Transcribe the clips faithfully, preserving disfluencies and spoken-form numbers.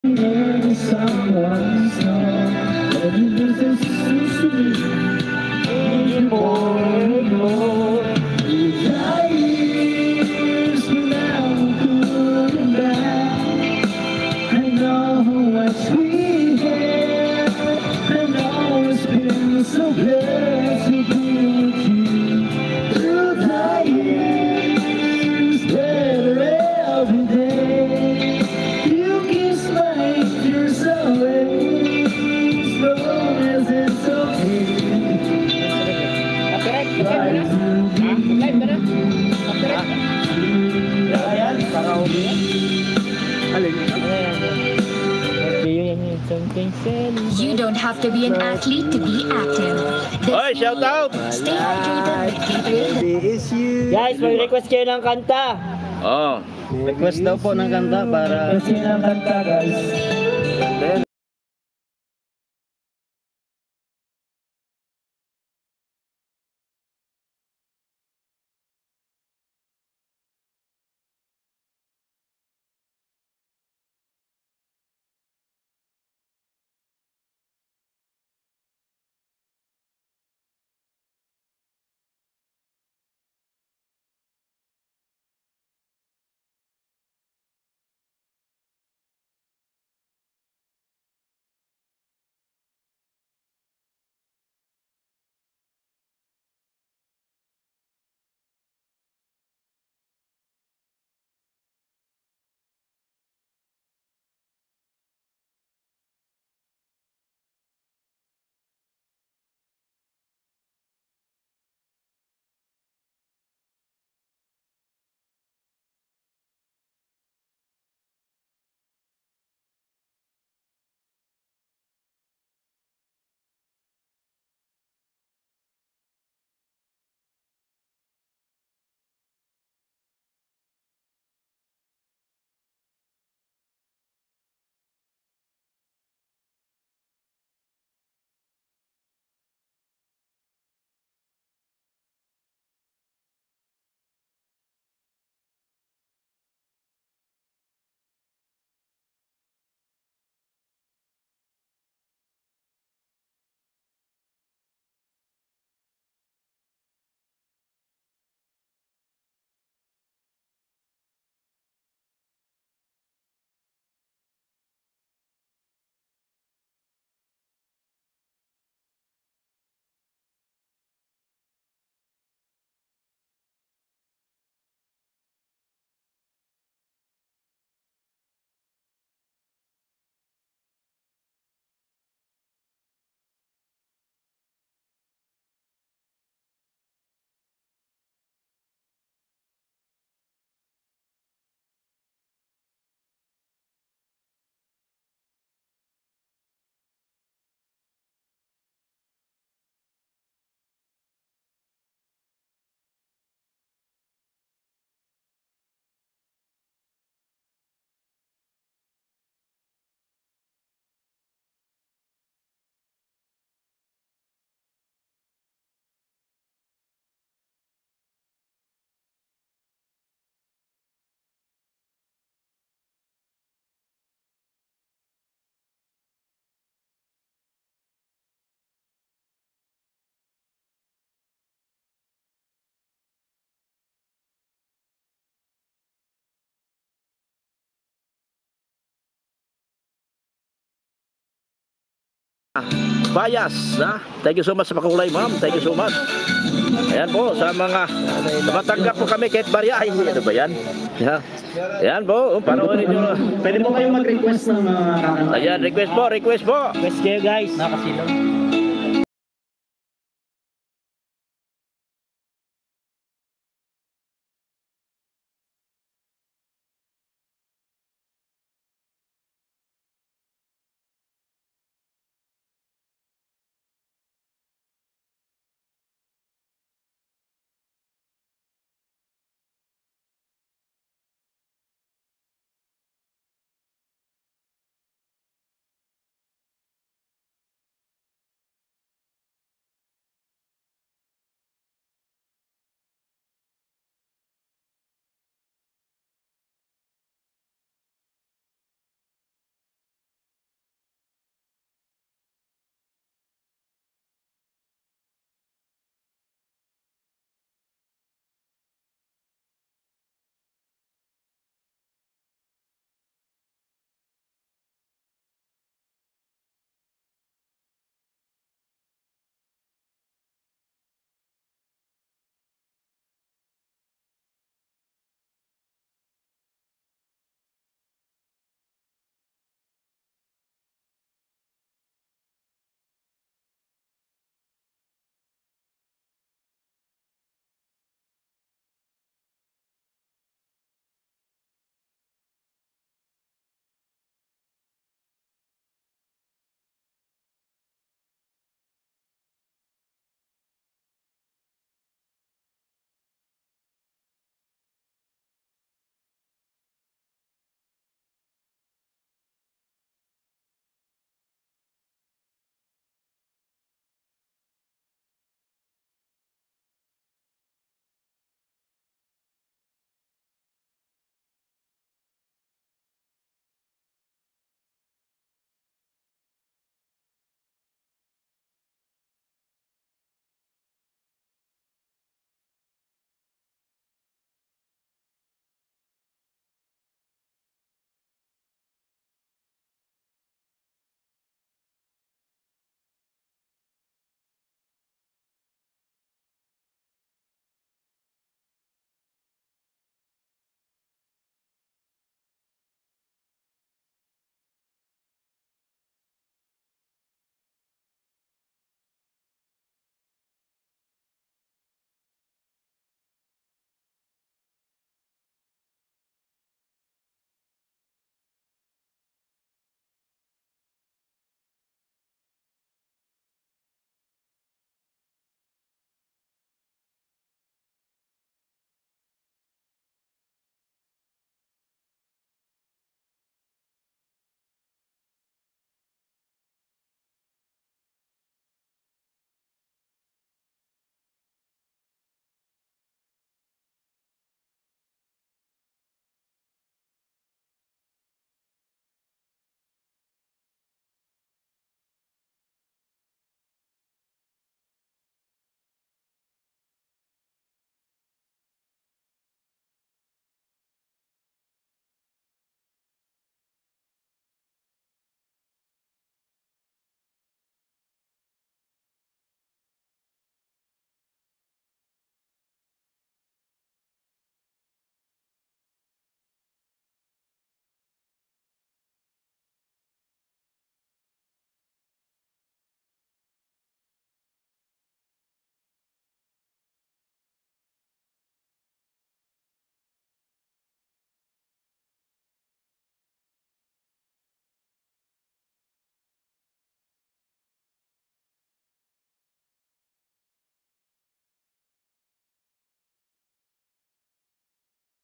Never someone's love, but it doesn't seem to be anymore and more. The years now good and bad. I know what we had. I know it's been so blessed to be with you through the years, better every day. You kiss my tears away, as long as it's okay. Copyright, live ba na? Ha? Live ba na? Copyright. Ayan, para uwi. Alin? You don't have to be an athlete to be active. This Oy, shout out! Stay hydrated with Gatorade. Is you. Guys, mag-request kayo ng kanta. Oh. Request daw po ng kanta para... Kasi ng kanta, guys. Bias, ha? Thank you so much sa pakulay, ma'am. Thank you so much. Ayan po, sa mga matanggap po kami kahit barya. Ay, ano ba yan? Yeah. Ayan po, oh, panoorin nyo. Pwede mo kayong mag-request ng mga kakanta. Ayan, request po, request po. Request kayo guys. Nakasilaw.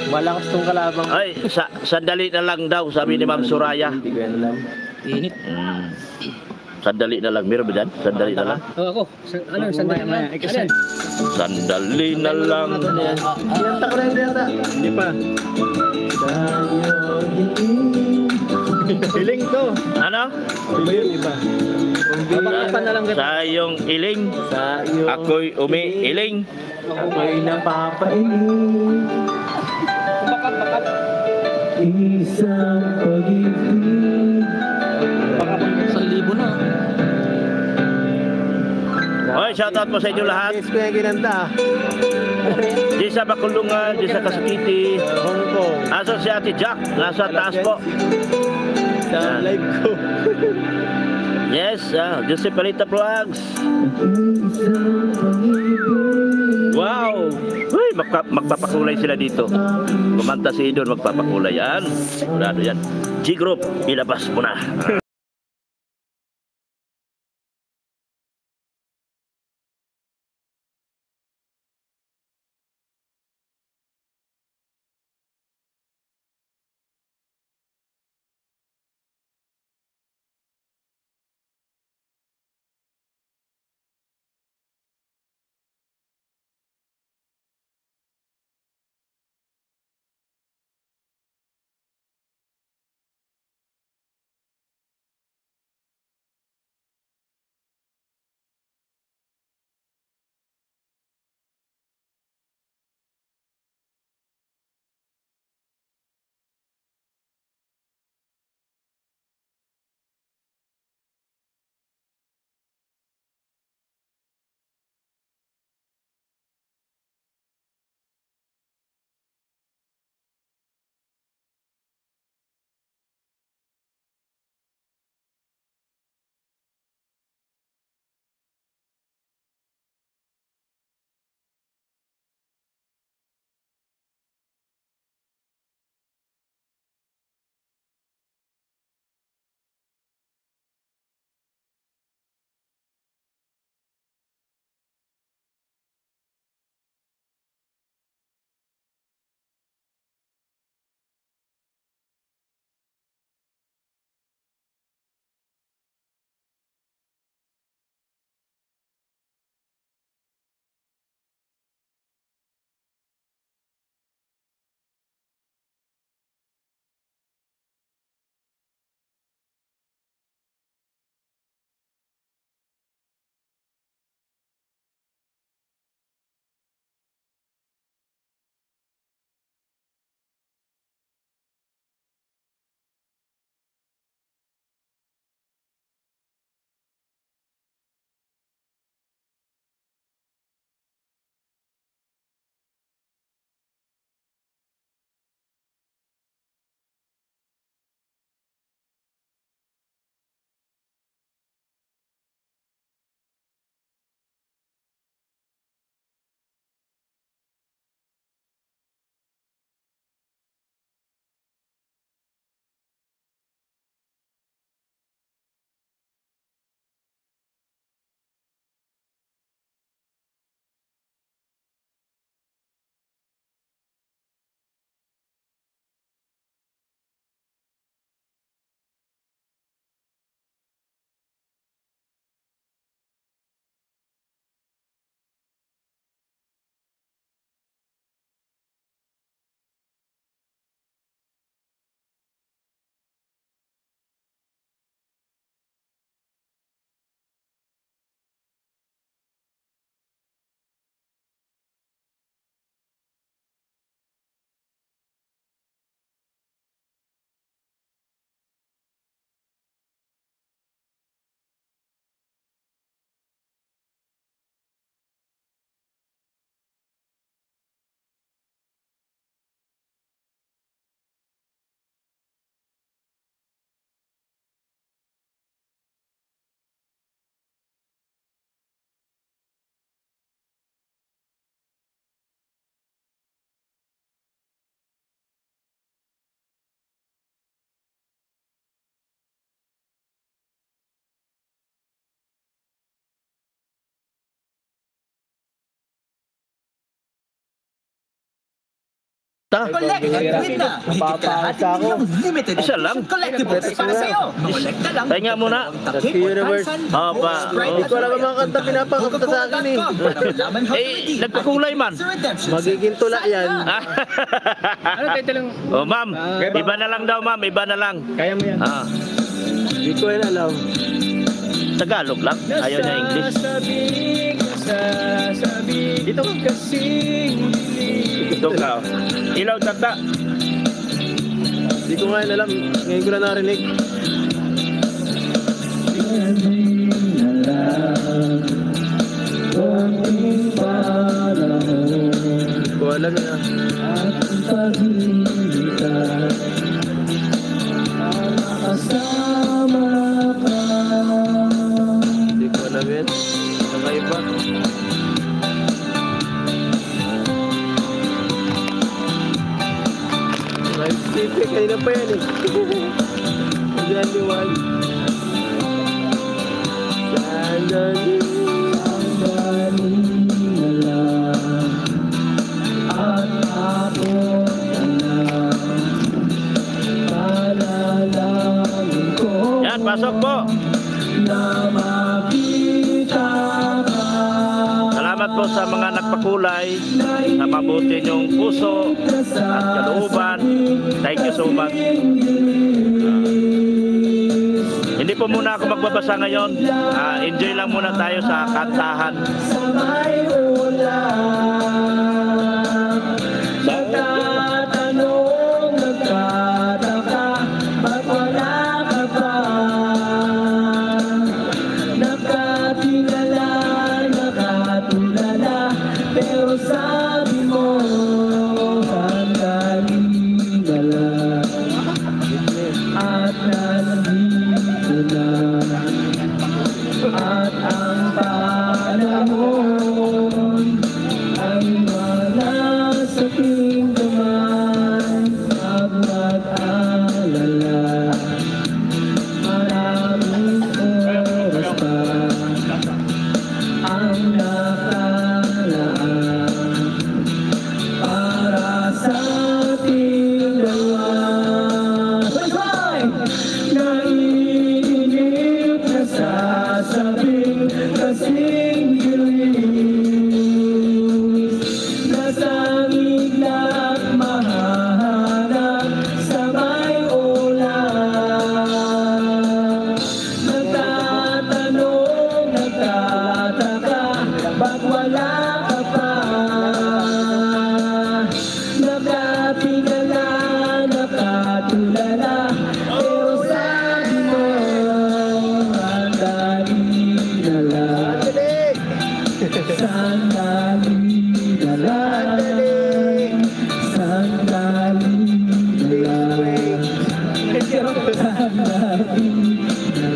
Malakas tong kalabang. Ay, sa, sandali na lang daw, sabi ni Ma'am Soraya. Hindi ko yan alam. Init. Mm. Sandali na lang. Meron ba dyan? Sandali na lang. Oh, ako. Sa, ano, sandali Maya, maya. lang. Kasi- Ano yan? Sandali na lang. Yata ko na yata. Hindi pa. Hiling to. Ano? Hiling iba. Babakapan na lang kita. Sa iyong iling, Sa iyo. ako'y umiiling. Ako'y napapailing. Bakap, bakap. Isang pag-ibig. Sa libo na. Hoy, shoutout po sa inyo lahat. Yes, ko yung ginanda. Di sa Bakulungan, di sa Kasukiti. Hong Kong. Aso si Ate Jack, nasa taas po. Sa live ko. Yes, ah, Jose Palita Vlogs. Wow! Uy, magpa magpapakulay sila dito. Kumanta si Idon, magpapakulay yan. Sigurado yan. G-Group, ilabas mo na. Ta? Napapakasa ako. Isa lang. Betes mo na. Pahinga muna. Sa universe. Oh, pa. Hindi ko alam ang mga kanta pinapakanta sa akin eh. Eh, nagkukulay man. Magiging tula yan. Ano title ng... Oh, ma'am. Iba na lang daw, ma'am. Iba na lang. Kaya mo yan. Ah, Hindi ko yan alam. Tagalog lang. Ayaw niya English. Nasasabing, nasasabing, Dito ka. kasing Ito ka. Ilaw tata. Hindi ko nga yan alam. Ngayon ko na narinig. Hindi ko alam yan. Hindi ko alam yan. Nakaiba. Nakaiba. Kanina pa yan eh. Diyan liwan. Sandali. Sandali na lang. At ako na palalangin ko. Yan, pasok po. Na makita ka. Salamat po sa mga nagpakulay, sa mabuti niyong puso at kalooban. Thank you so much. Hindi po muna ako magbabasa ngayon. Ah, enjoy lang muna tayo sa kantahan. Sa may ulan. Nagtatanong, nagtataka, ba't wala ka pa? Nakatingala, nakatulala, pero sabi mo, sandali na lang. At nandito na. At ang panahon ay wala sa tinggaman. At mag-alala, maraming oras pa ang nakalaan para sa ating dalawa. Naiinip na sasabing kasing bilis, nasangig la't mahahanap sa may ulan. Nagtatanong, nagtataka, ba't wala ka pa? Nakatingala, nakatulala, pero sabi mo, sandali na lang. Sandali na lang. Sandali na lang. Sandali na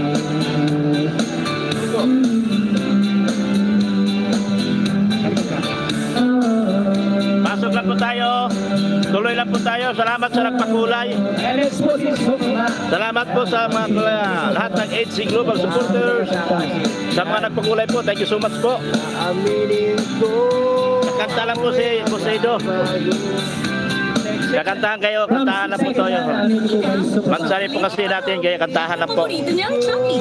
lang. Pasok lang po tayo. Tuloy lang po tayo. Salamat sa nagpakulay. Salamat po sa mga lahat ng H C Global supporters. Sa mga nagpakulay po, thank you so much po. Aminin ko. Kanta lang po si Poseido. Kakantahan kayo, kantahan lang po tayo. Mansari po kasi natin, kaya kantahan lang po. Ito niyang Chucky.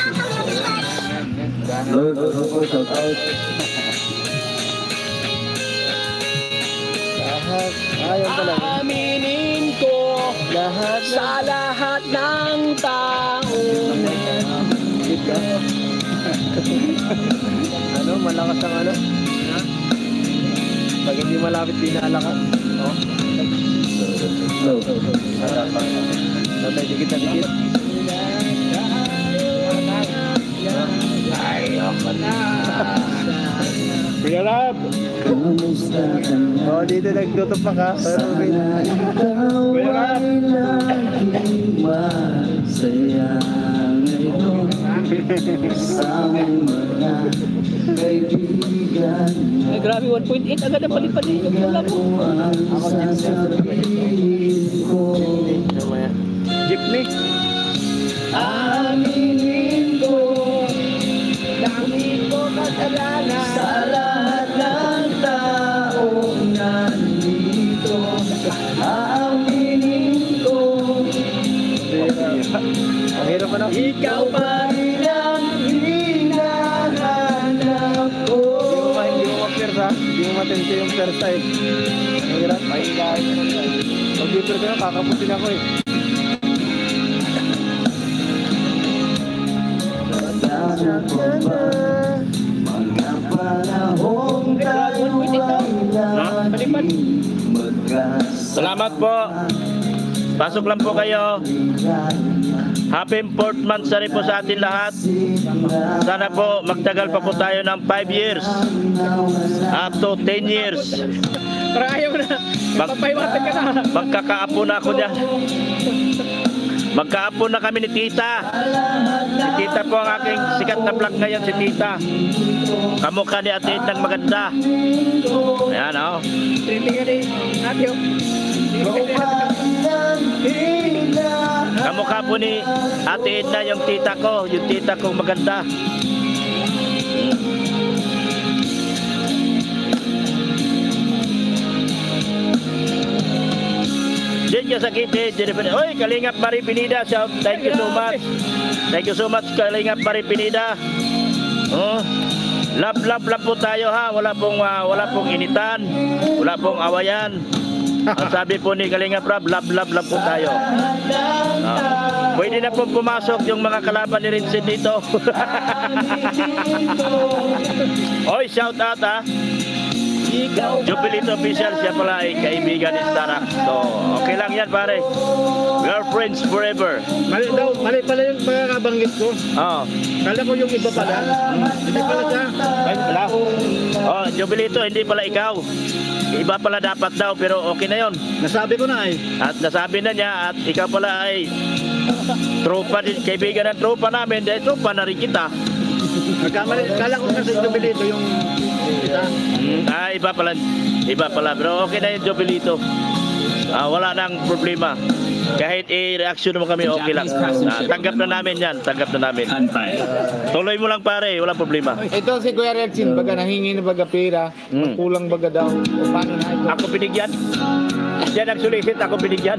Lahat. Ayaw pa lang. Aminin ko Lahat na. sa lahat ng tao. Ano, malakas ang ano? Pag hindi malapit, pinalakas. Oh. Tatay, dikit na dikit. Pinalap! Oh, dito nagtutupak ha. Pero wait. Pinalap! Ay, grabe, one point eight agad ang palipad eh. Wala po. Jeepney. Aminin ko, dami ko kasalanan. Sa lahat ng taong nandito, Mahirap ano? Ikaw pa rin ang hinahanap ko. Hindi mo ma-first ha? Hindi mo matensya yung first side. Mahirap. Mahilahin mo lang. Pag-dipper ko na, kakapusin ako eh. Mga panahong tayo ay Salamat po. Pasok lang po kayo. Happy fourth month sa rin po sa atin lahat. Sana po magtagal pa po tayo ng five years up to ten years. Parang ayaw na. Mag Papahiwatan ka na. magkakaapo na ako dyan. Magkaapo na kami ni Tita. Si Tita po ang aking sikat na vlog ngayon, si Tita. Kamukha ni Ate Ednang maganda. Ayan o. Trending ka ni Ate. Kamukha po ni Ate Edna yung tita ko. Yung tita kong maganda. Diyan ka sakit eh. Oy, Kalingap Mari Pinida. Shout. Thank you so much. Thank you so much, Kalingap Mari Pinida. Oh. Love, love, love po tayo ha. Wala pong, uh, wala pong initan. Wala pong awayan. Ang sabi po ni Kalingap Rab, love, love, love po tayo. Ah. Pwede na po pumasok yung mga kalaban ni Rinsin dito. Oy, shout out ha. Jubilito Official, siya pala ay kaibigan ni Starak. So, okay lang yan pare. We are friends forever. Mali daw, mali pala yung pagkakabanggit ko. Oh. Kala ko yung iba pala. Hindi pala siya. Ay, pala. Oh, Jubilito, hindi pala ikaw. Iba pala dapat daw, pero okay na yon. Nasabi ko na eh. At nasabi na niya, at ikaw pala ay tropa din, kaibigan ng tropa namin, dahil tropa na rin kita. Nagkamali, kala ko kasi Jubilito yung isa. Hmm, ah, iba pala, iba pala, pero okay na yung Jubilito. Ah, wala nang problema. Kahit i-reaction mo kami, okay lang. Ah, tanggap na namin yan, tanggap na namin. Tuloy mo lang pare, walang problema. Ito si Kuya Relchin, baga nahingi na baga pera, Hmm. kulang baga daw. O paano na ito? Ako binigyan. Yan ang sulisit, ako binigyan.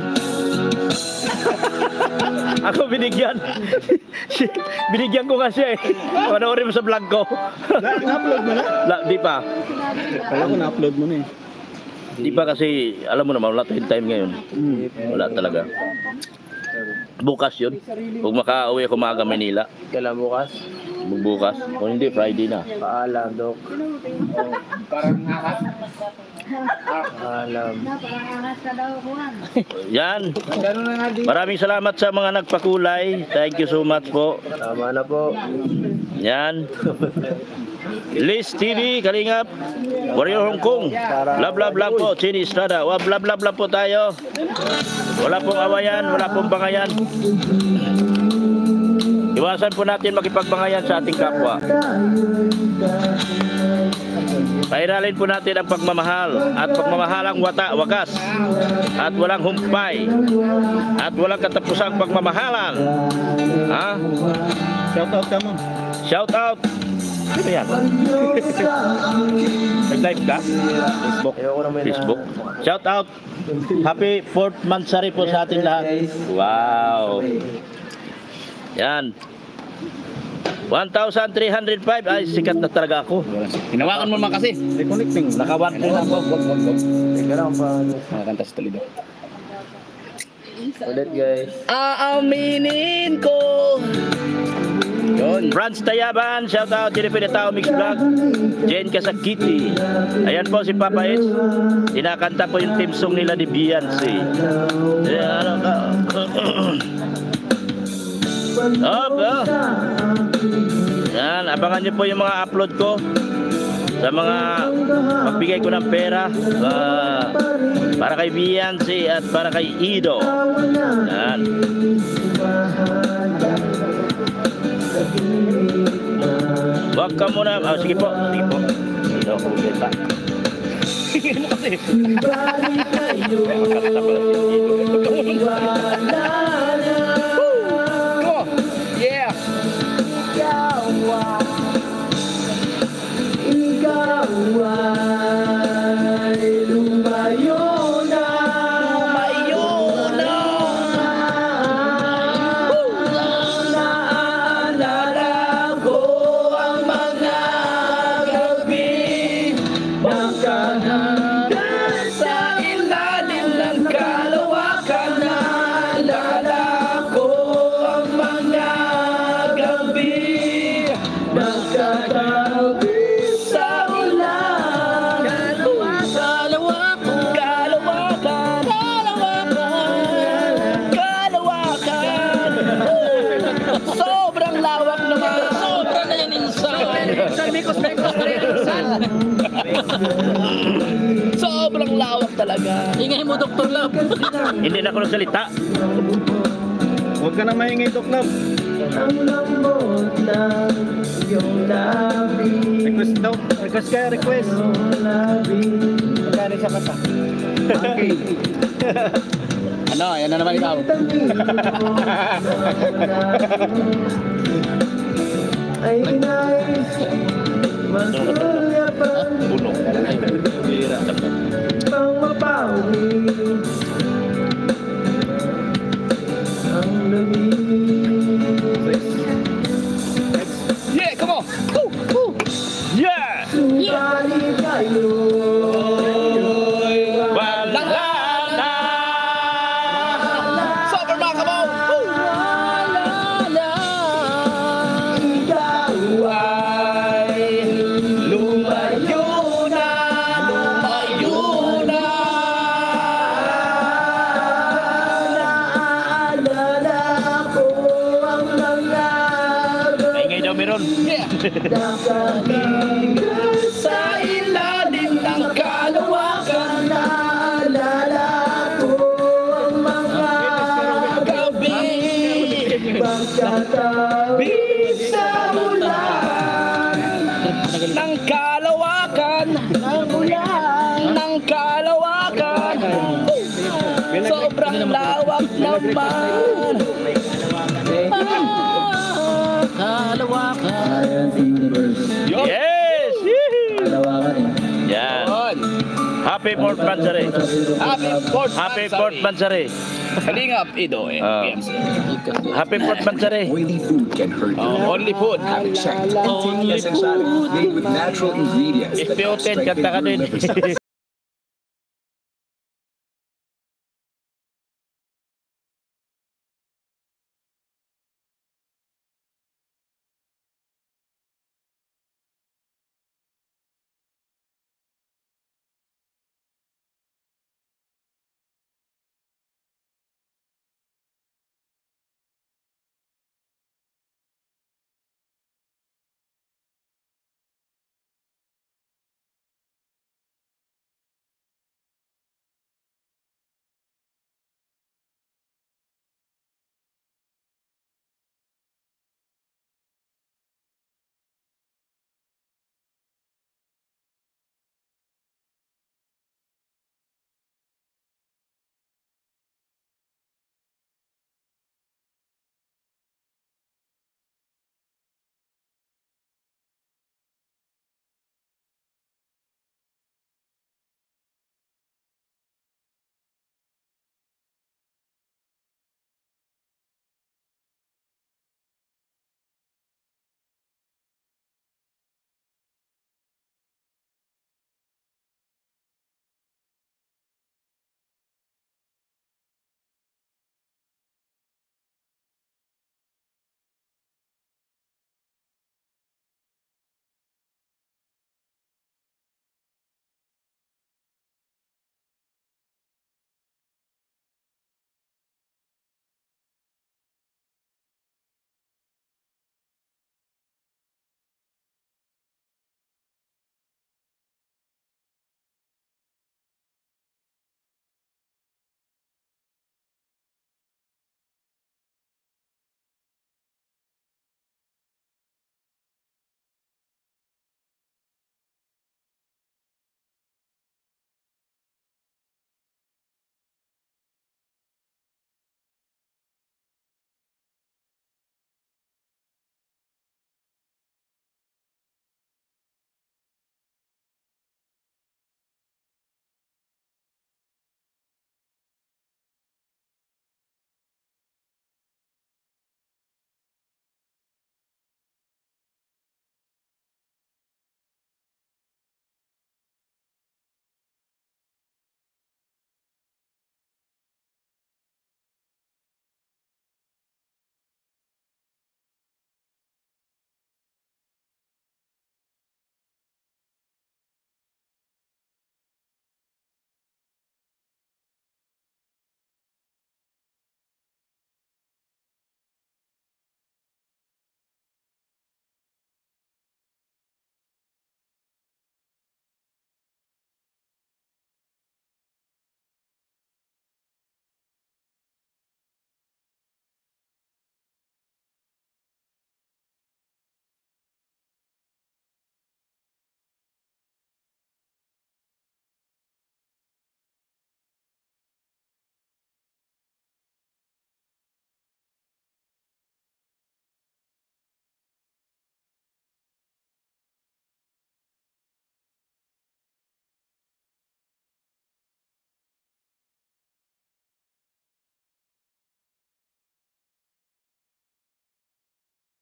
Ako binigyan. Binigyan ko kasi eh. Panoorin mo sa vlog ko. Na-upload mo na? La, di pa. Kala ko na-upload mo na eh. Di pa kasi, alam mo naman, wala tayong time ngayon. Wala talaga. Bukas yun. Kung makauwi ako maaga Manila. Kailan bukas? Bukas. Kung hindi, Friday na. Paalam, Dok. Parang nakas. Paalam. Yan. Gano'n na nga din. Maraming salamat sa mga nagpakulay. Thank you so much po. Tama na po. Yan. Liz T V, Kalingap, Warrior Hong Kong. Love, love, love po. Chini Estrada. Love, love, love, love po tayo. Wala pong awayan, wala pong bangayan. Iwasan po natin makipagbangayan sa ating kapwa. Pairalin po natin ang pagmamahal at pagmamahalang wata, wakas at walang humpay at walang katapusang pagmamahalan. Ha? Shout out ka mo. Shout out. Ano yan? Nag-live ka? Facebook. Facebook. Shout out. Happy fourth monthsary po sa atin lahat. Wow. Yan. one thousand three hundred five. Ay, sikat na talaga ako. Hinawakan mo naman kasi. Reconnecting. Naka-one po na ako. Teka lang pa. Nakakanta sa Toledo. Ulit guys. Aaminin ko. Yun. Franz Tayaban, shout out Jennifer Tao Mix Vlog. Jen Kasakiti. Ayan po si Papa S. Inakanta po yung team song nila ni Beyonce. Eh, ano ka? Op, oh. Yan, abangan nyo po yung mga upload ko sa mga magbigay ko ng pera uh, para kay Beyonce at para kay Ido. Yan. Wag ka muna. Oh, sige po. Sige po. Ito ako beta. Sige mo kasi. Yeah. Sobrang lawak talaga. Ingay mo, Doktor Love. Hindi na ako nagsalita. Huwag ka na maingay, Dok Love. Request daw. Request kaya, request. Magkano sa kata? Ano, yan na naman ikaw. Puno. Yeah, come on. Woo, woo. Yeah! Wala na! Sobrang nakakabaw. Woo. Lumayo na! Lumayo na. Maingay daw meron. Yeah. Sa ilalim ng kalawakan, naalala ko ang mga gabi. Pagkatabi sa ulan ng kalawakan, ng ulan ng kalawakan. Sobrang lawak naman. Yes! Yan. Happy fourth Mansari. Happy fourth Happy fourth Mansari. Kalingap, Ido, and Ah. P M C. Happy fourth Mansari. Oily food can hurt you. Oh, only food. Have it checked. Essential, made with natural ingredients If that help P O ten, strengthen kanta ka your din. liver cells.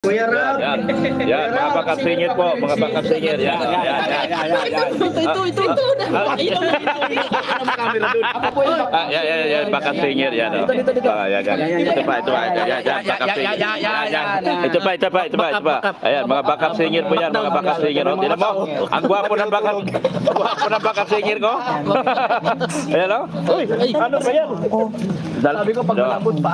Kuya Rab. Yan, yan, mga backup singer po, mga backup singer. Yan, yan, yan, yan, yan, yan. Ito, ito, ito, ito. Ah, Ah, yan, yan, yan, backup singer, yan. oh. Ah, yan, yan. Ito pa, ito pa, yan, yan, backup singer. Yan, yan. Ito pa, ito pa, ito pa, ito pa. Ayan, mga backup singer po yan, mga backup singer. Oh. Tignan mo, ang gwapo ng backup, gwapo ng backup singer ko. Ayan, oh. Uy, ano ba yan? Sabi ko, pag malambot pa.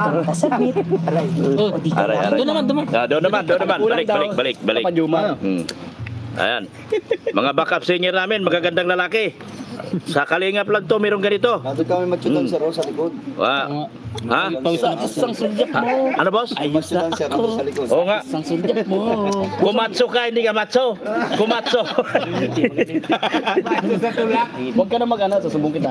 Aray, aray. Doon naman, doon naman. Ah, doon naman, doon naman. Balik, balik, balik, balik. Hmm. Ayan. Mga backup singer namin, magagandang lalaki. Sa Kalingap lang to, mayroong ganito. Nandun kami matsutan sa Rosa likod. Wow. Ha? Isang sulyap mo. Ano, boss? Matsutan sa Rosa likod. Oo nga. Isang sulyap mo. Kumatso ka, hindi ka matso. Kumatso. Huwag ka na mag-ano, susumbong kita.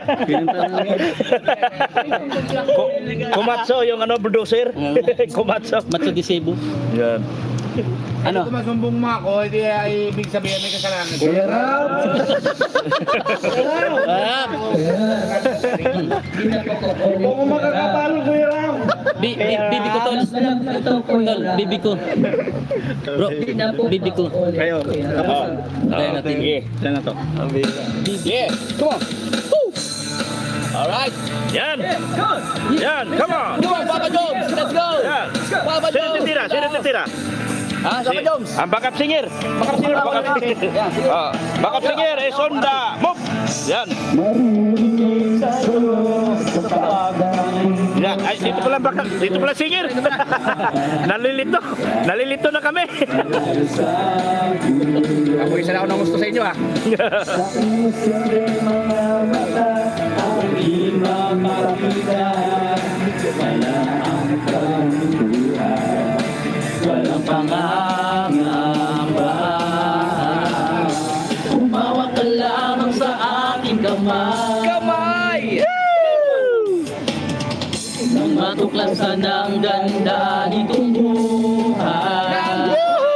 Ku- Kumatso, yung ano, producer. Kumatso. Matso di Cebu. Yan. Ano? Kung masumbong mo ako, hindi ay ibig sabihin may kasalanan. Kuya Rab. Ah, Kung makakapalo, Kuya Rab. bi bi bibi ko tol. Tol, bibi ko. Bro, bibi ko. Kayo. Oh. Kaya natin. Sige. Saan na to? Bibi. Come on. Woo! Alright. Yan. Yan, come on. Come on, Papa Jones. Let's go. Yan. Papa Sino Jones. titira? Sino titira? Ah, Papa Jones. Ang backup singer. Backup singer, backup singer. Ah, backup singer, eh, Sonda. Move. Yan. Yan. Ay, dito pala backup. Dito pala singer. Nalilito. Nalilito na kami. Ako isa na ako ng gusto sa inyo ah. Walang pangangamba. Umawa ka lamang sa aking kamay. Kamay! Nang matuklasan ang ganda nitong buhay.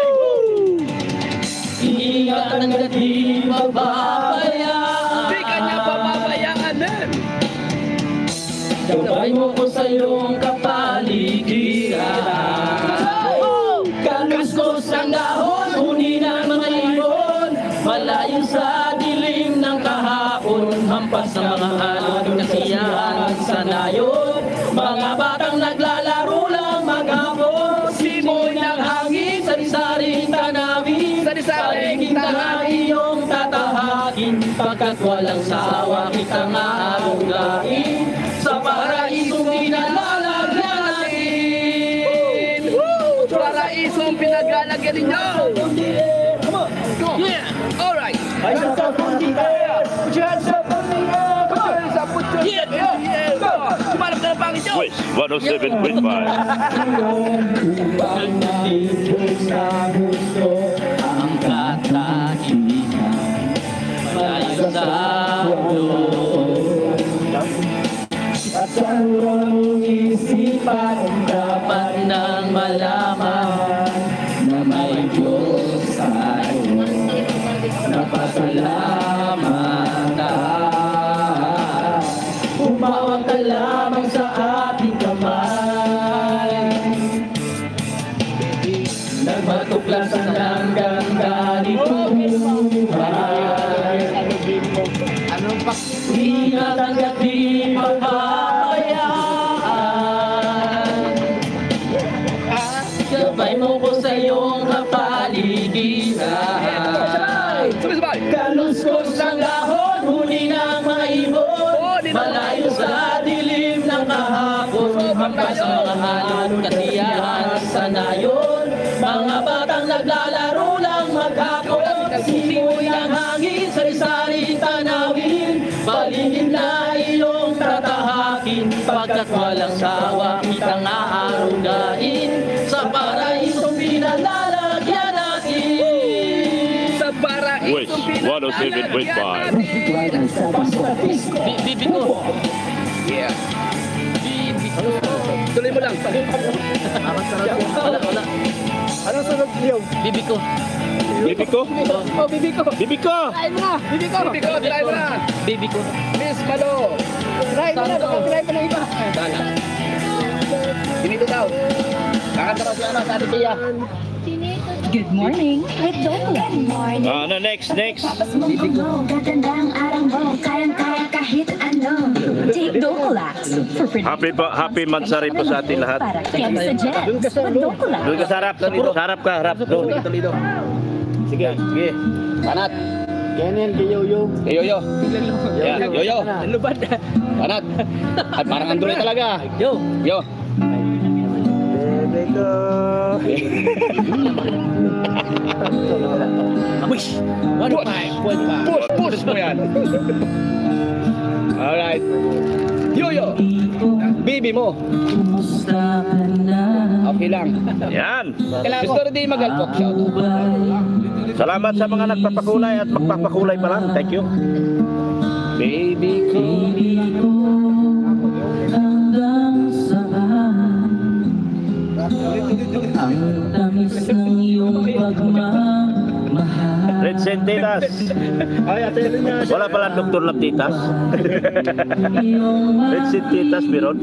Ingat ang di mababayaan. Di ka niya pababayaan eh! Gabay mo ko sa iyong kapaligiran. Kaluskos ang dahon, huni ng mga ibon. Malayo sa dilim ng kahapon, hampas sa mga halong kasiyahan sa nayon. Mga batang naglalaro lang maghapon, simoy ng hangin, sari-saring tanawin. Sari-saring tanawin iyong tatahakin, pagkat walang sawa kitang aarugain. Sa paraisong pinalalagyan natin. Woo! Paraisong pinagalagyan ninyo! Come on! Yeah! Alright! Yeah! Yeah! Sumalap ka ng pangit nyo! West one oh seven point five. Ang katahimikan malayo sa ulo. At sa murang isipan, dapat nang malaman na may Diyos tayo. Napasalamatan. Umawag ka lamang sa ating kamay. Nagmatuklasan ng ganda nitong buhay. Anong pak... Ingat hanggat di papabayaan. Gabay mo ko sa iyong kapaligiran. Sabay-sabay! Kaluskos ang dahon, huni ng mga ibon. Malayo sa dilim ng kahapon, hampas sa mga halong kasiyahan sa nayon. Mga batang naglalaro lang maghapon, simoy ng hangin, sari-saring tanawin. Paligid na iyong tatahakin, pagkat walang sawa kitang aarugain. Sa paraisong pinalalagyan natin. Sa paraisong West one oh seven point five. Bi- Bibi ko. Yeah! Tuloy mo lang! Wala, wala. Anong sunod niyo? Bibi ko. Bibi ko? Oh, bibi ko! Bibi ko! Try mo na! Bibi ko! Bibi ko! Try mo na! Bibi ko. Miss Malo! Try mo na! Baka try mo na iba! Dala. Ganito daw! Kakanta ko si ano, sa Tiya. Good morning with Dokula. Good morning. Ah, ano, next, next. Gaganda ang araw mo, kayang-kaya kahit ano. Take Dokulax for pretty. Happy pa, happy mansari po sa atin lahat. Para kaya sa Jets with Dokulax. Doon ka sa harap, sa harap ka, harap. Doon. Sige, sige. Panat. Kenen, kay Yoyo. Eh, Yoyo. Yan, Yoyo. Ano ba? Panat. Ay, parang andun na talaga. Yo. Yo. Bebe ko. Wish. One five. One five. Push, push mo yan. Alright. Yoyo. Baby mo. Okay lang. Yan. Gusto rin din mag-alpok. Shout. Salamat sa mga nagpapakulay at magpapakulay pa lang. Thank you. Baby ko. Red Sentitas. Wala pala Doktor Labtitas. Red Sentitas, meron.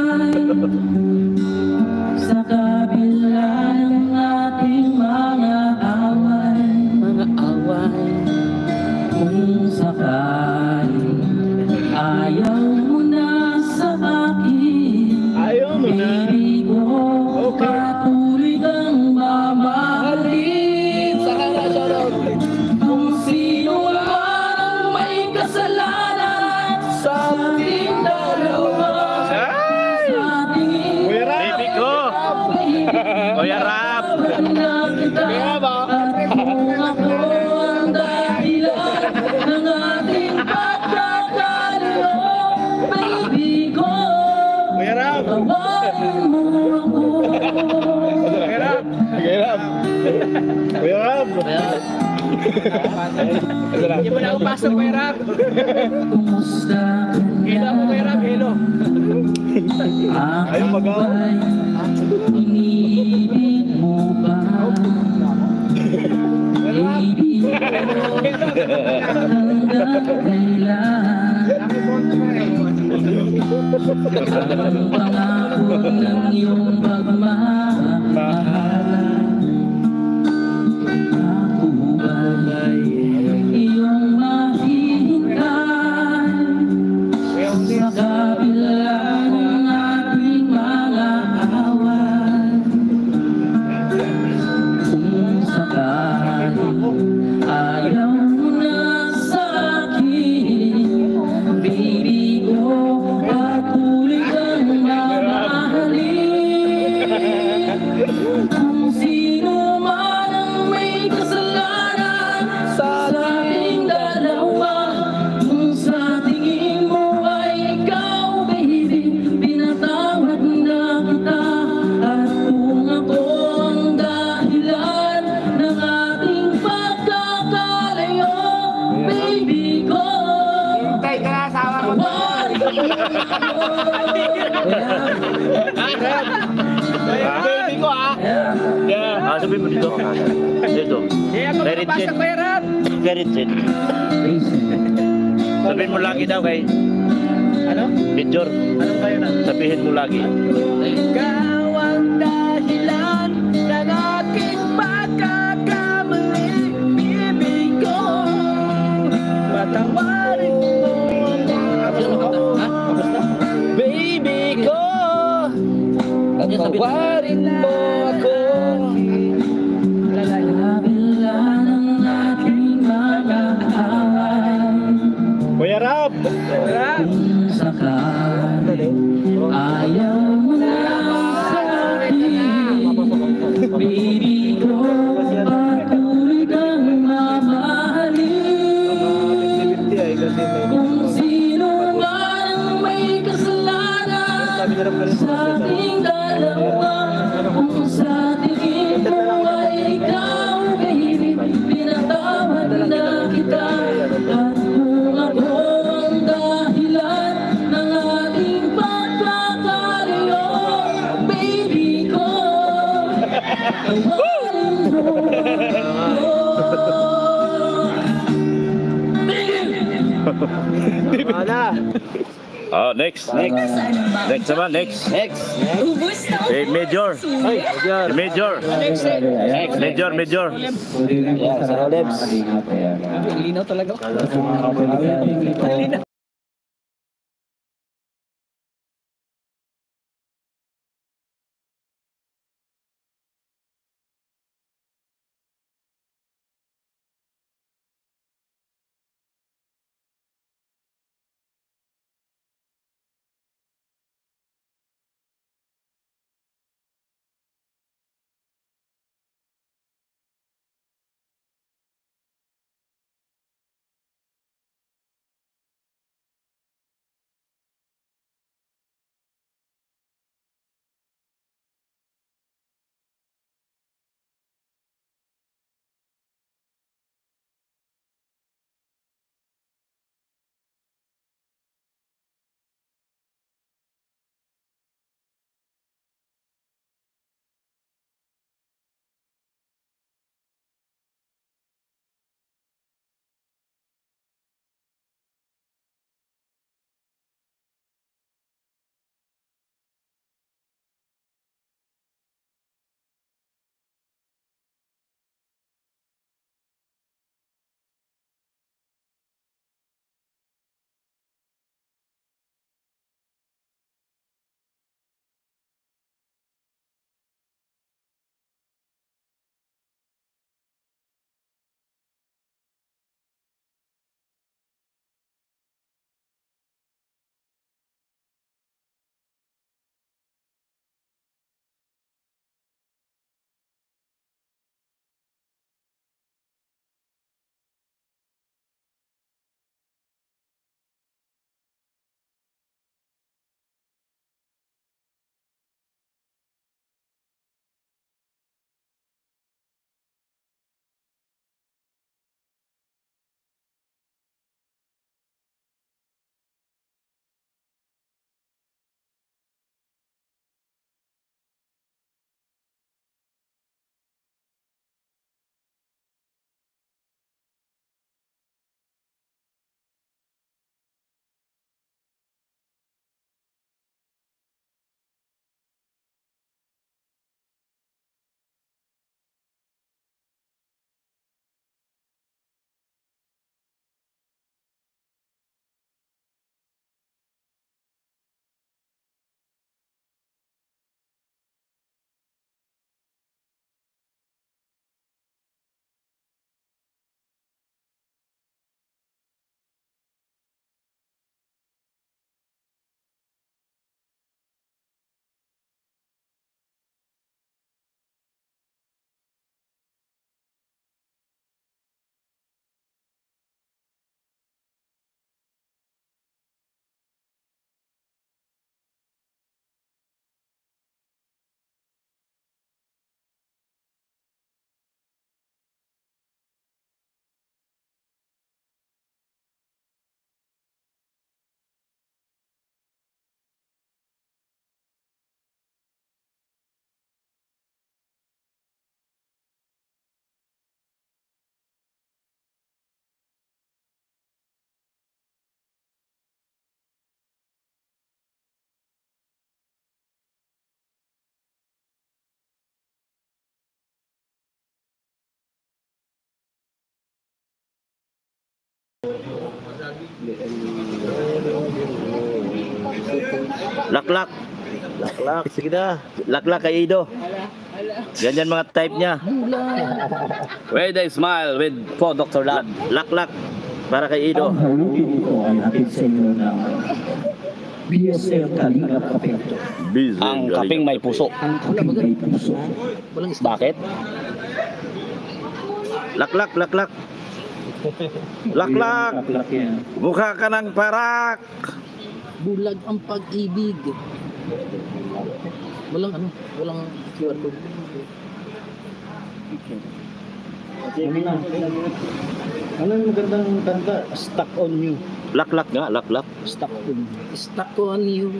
Sa kabila ng ating mga away, mga away, kung sakali ayaw mo na sa akin, Ayaw mo na. baby ko, patuloy kang mamahalin. Kung sino man ang may kasalanan sa ating dalawa, sa tingin Baby ko. Kuya Rap. Kaya ba? At kung ako ang dahilan ng ating pagkakalayo, baby ko, tawarin mo ako. Kuya Rap. Kuya Rap. Hindi mo na ako pasok, Kuya Rap. Kumusta ka Hello ako, Kuya Rap. Hello. Ayaw magaw. Iniibig mo ba? Baby ko, hanggang kailan? Ang pangako ng iyong pagmamahalan, ako ba'y iyong mahihintay sa kabila ng ating mga awan? Kung sakali ayaw mo na sa akin, baby ko, patuloy kang mamahalin. Kung sino man ang may kasalanan sa ating dalawa, kung sa tingin mo ay ikaw, baby, pinatawad na kita. At kung ako ang dahilan ng ating pagkakalayo, baby ko, tawarin mo Baby ko, ah. Yeah. Ah, sabihin mo dito. Dito. Hindi ako Very makapasok, good. Kuya Rap. Very good. Sabihin mo lagi daw kay Ano? Major. Ano kayo na? Sabihin mo lagi. Ikaw ang dahilan ng aking pagkakamali, baby ko. Patawarin mo ako. Baby ko, patawarin mo ako. kabila ng ating mga away. Kuya Rap. Kung sakali ayaw mo na sa akin, baby ko, patuloy kang mamahalin. Kung sino man ang may kasalanan sa ating dalawa, kung sa tingin mo ay ikaw, baby, pinatawad na kita. At kung ako ang dahilan ng ating pagkakalayo, baby ko, tawarin mo ako. Wala. Oh, next. Next. Next naman, next. Next. Ubus na Si Major. Ay, Si Major. Next. Major, Major. Yeah, sa Rolex. Linaw talaga. Laklak. Laklak, sige na. Laklak kay Ido. Ganyan mga type niya. With a smile with po Doctor Lab. Laklak para kay Ido. B S L Kalingap Kapeng. Busy. Ang kaping may puso. Ang kapeng may puso. Bakit? Laklak, laklak. Laklak. Laklak yan. Mukha ka ng parak. Bulag ang pag-ibig. Walang ano, walang Q R code. Ano na? Ano yung magandang kanta? Stuck on you. Laklak nga, laklak. Stuck on you. Stuck on you.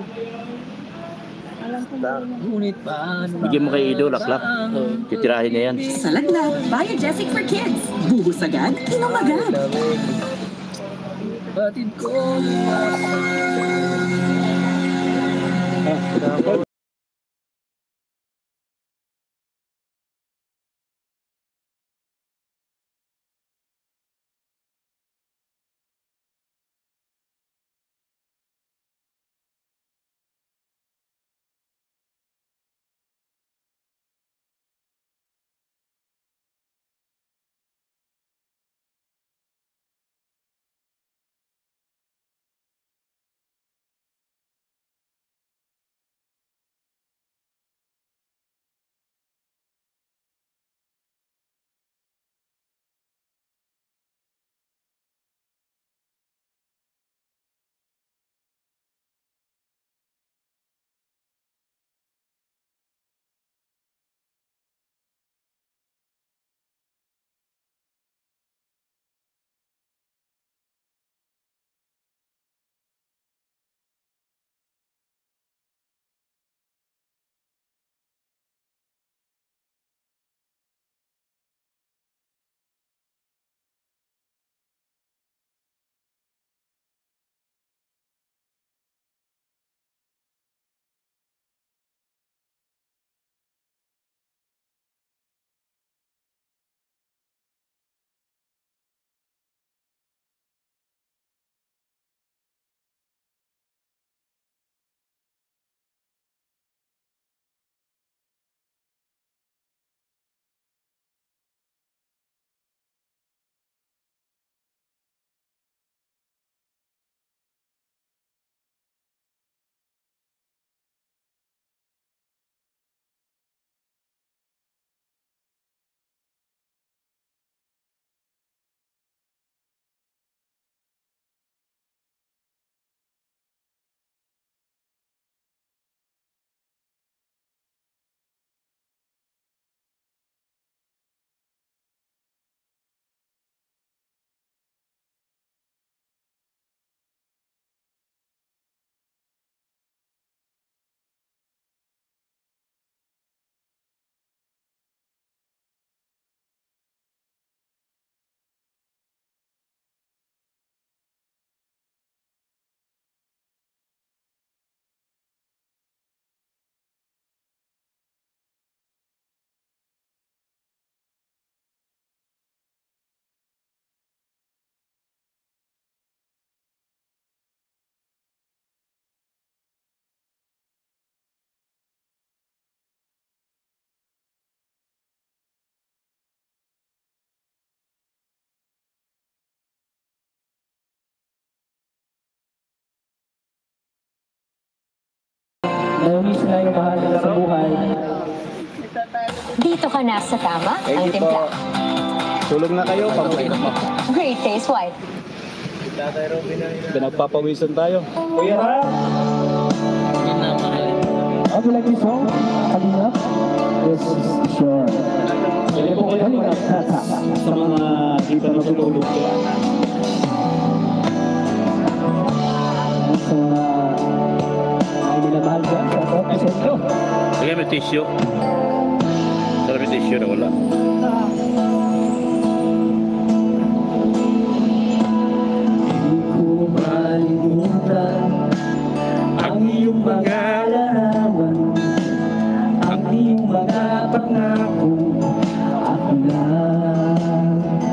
Ngunit paano? Bigyan mo kay Ido, laklak. Titirahin niya yan. Sa Lagnat, Biogesic for Kids. Buhos agad, inom agad. Batid ko. Naulis na yung mahal na sa buhay. Dito ka na sa tama, ang timpla. Tulog na kayo, paborito mo. Great taste, white. Pinagpapawisan tayo. Kuya Ram! Would you like this song? Kalingap? Yes, sure. Pwede po kayo kalingap sa mga di pa natutulog kaya. Sa mga hindi na mahal dyan sa top na sentro. Lagyan mo tissue. Sarap yung tissue na wala. Hindi ko malimutan ang iyong mga larawan, ang iyong mga pangako. Ako lang,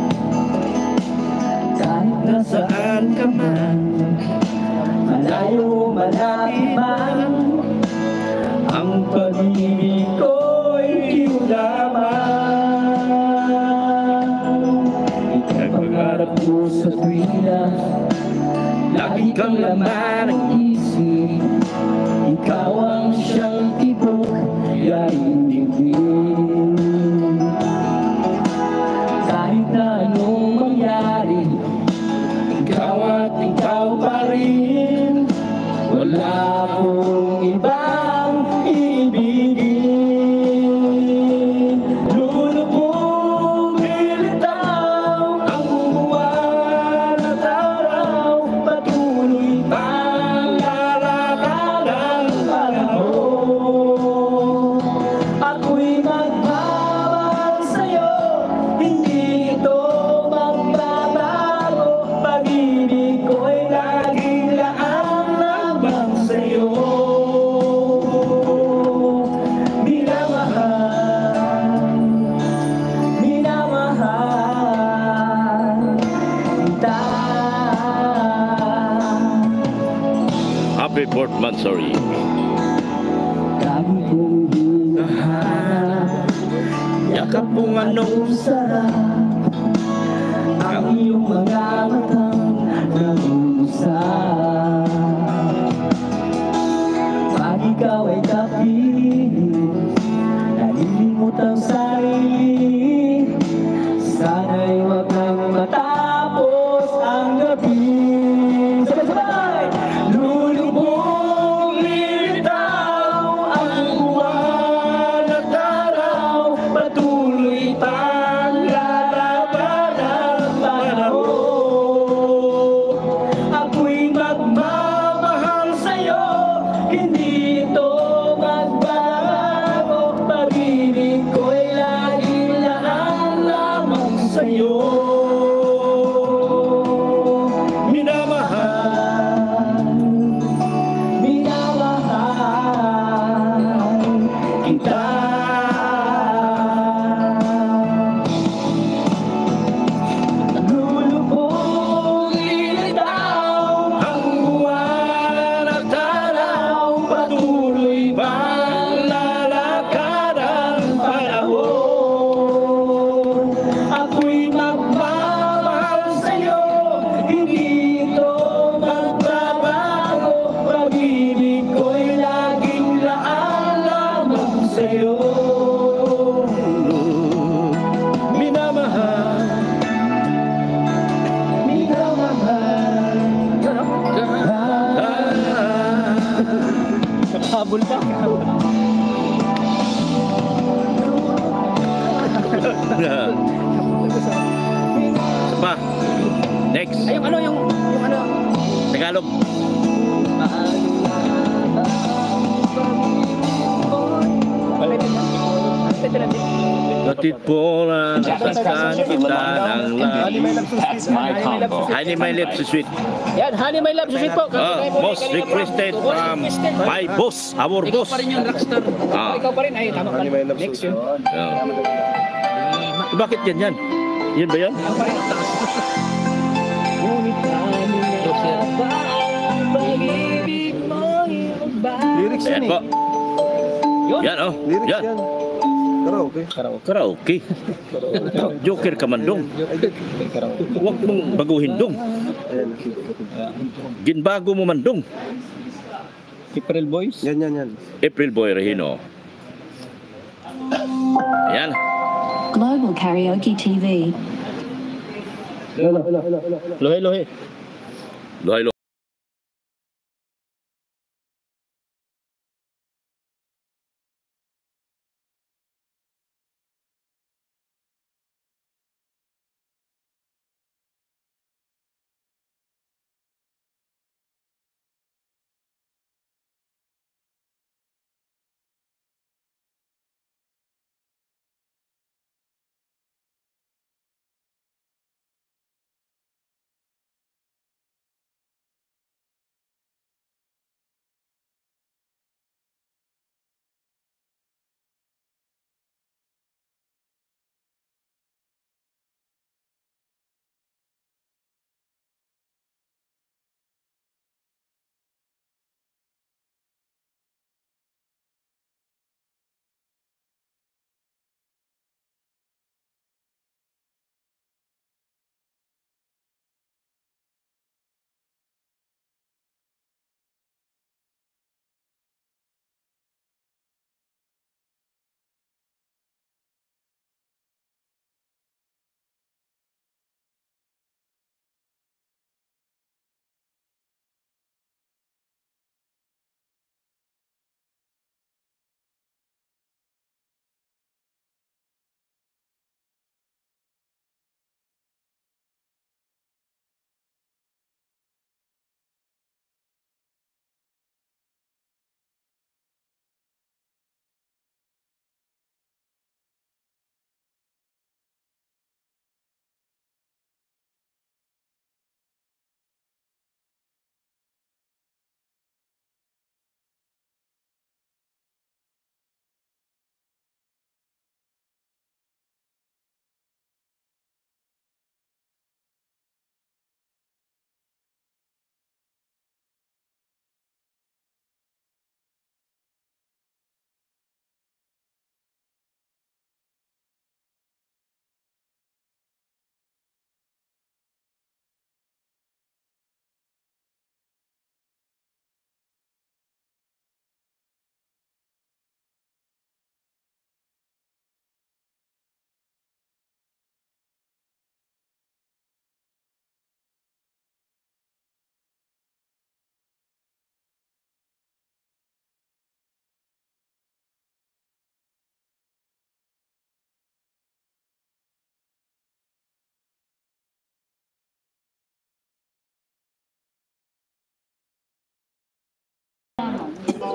kahit nasaan ka man, malayo malapit man, ang pag-ibig ko'y iyong lamang. Ika'y pangarap ko sa tuwina, lagi kang laman ng isip. Ikaw ang siyang tibok, yain dinggin. Kahit na anong mangyari, ikaw at ikaw pa rin. Wala akong ibang ibigin. Lulubog, ilitaw ang buwan at araw, patuloy pang Short Mansori. Dami kong hinahanap, Yakap mong anong sarap, ang iyong mga matang nag-uusap. Pag ikaw ay kapiling, nalilimot ang sarili, sana'y wag nang matapos ang gabi. Sabay-sabay! Lulubog lilitaw ang buwan at araw, patuloy pang lalaban ang panahon. Ako'y magmamahal sa'yo, hindi ito magbago. Pag-ibig ko'y laging laan lamang sa'yo. Minamahal, minamahal kita. Lulubog lilitaw ang buwan at araw, patuloy bang lalakad ang panahon. Ako'y magmamahal sa'yo, hindi ito magbabago. Pag-ibig ko'y laging laan lamang sa'yo. Minamahal, minamahal. Habol pa. Pa. Next. Ay, yung ano, yung, yung ano. Tagalog. Batid po na nasastan kita ng langit. Honey, my lips is sweet. Yan, honey, my love, susit po. Ah, most requested from my boss, our Ikaw boss. pa rin yung rockstar. Ah. Ikaw pa rin, ay, tama pa rin. Next yun. Ah. Bakit yan yan? Yun ba yan? Ngunit ano nga ba ang pag-ibig mo iba? Lyrics Ayan yan po. Yun. Yan oh. Lyrics Yan. yan. Karaoke. Karaoke. Joker ka man dong. Huwag mong baguhin dong. Ginbago mo man dong. April Boys. Yan, yan, yan. April Boy Regino. Ayan. Global Karaoke T V. Lohe, lohe. Lohay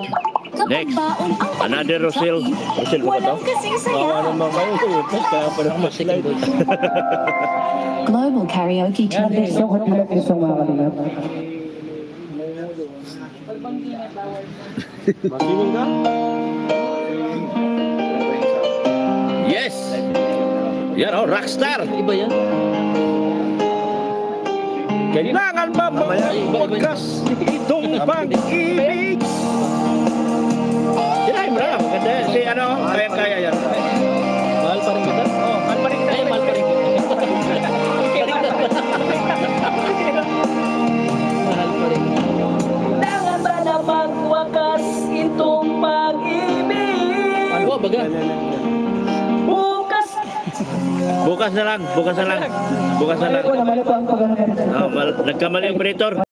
Kapag Next. baon ang Another Rosil. Rosil ba ba to? walang kasing saya. Bawa naman kayo. Tapos kaya pa naman slide. Global Karaoke Contest. Isang katulad isang mga kalingap. Masiling ka? Yes! Yan oh, rockstar! Iba yan. Kailangan ba magkas itong pag-ibig? Sinahin mo na. Maganda. Si ano, kaya-kaya yan. Mahal pa rin kita. Oh, mahal pa rin kita. Ay, mahal pa rin kita. Mahal pa rin. Kailangan ba na magwakas itong pag-ibig? Ano, baga? Bukas. Bukas na lang, bukas na lang. Bukas na lang. Mali po ang pagkakagawa. Oh, mal- nagkamali ang operator.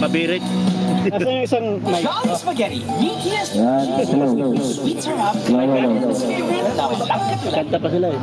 mabirit. Asa yung isang mic? Johnny Spaghetti, meatiest Yan, hello. sweet syrup, Hello, hello. favorite na walang katulad. Kanta pa sila eh.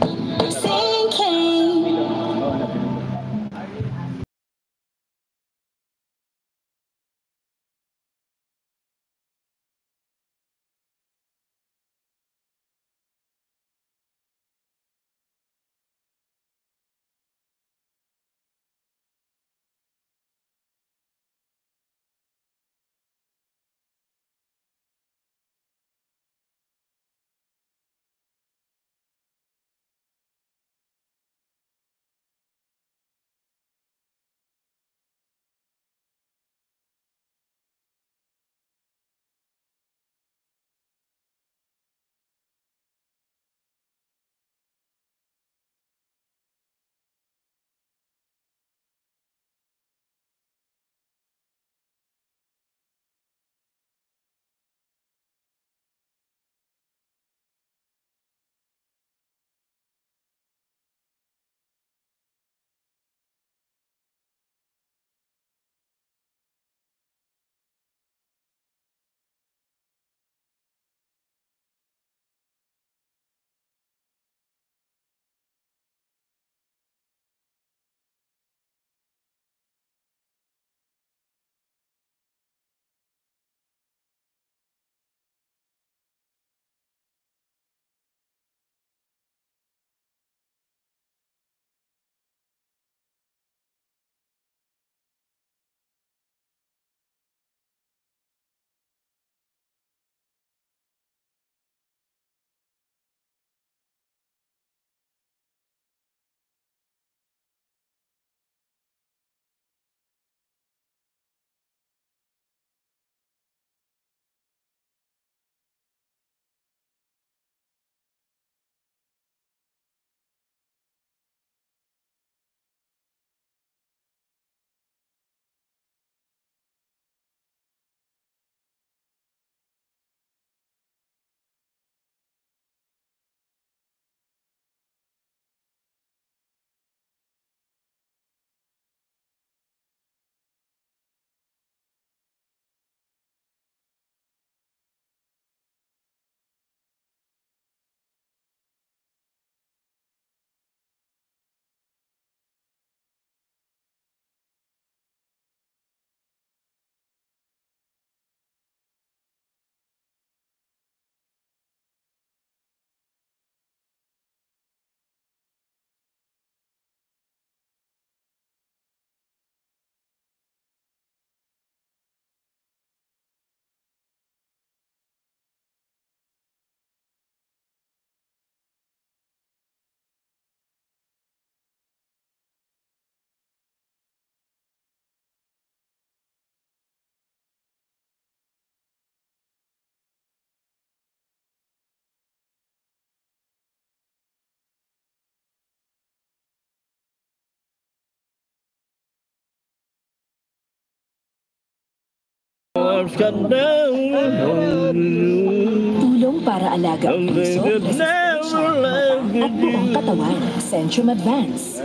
Tulong para alaga ang puso, resistensya, mata at buong katawan. Centrum Advance.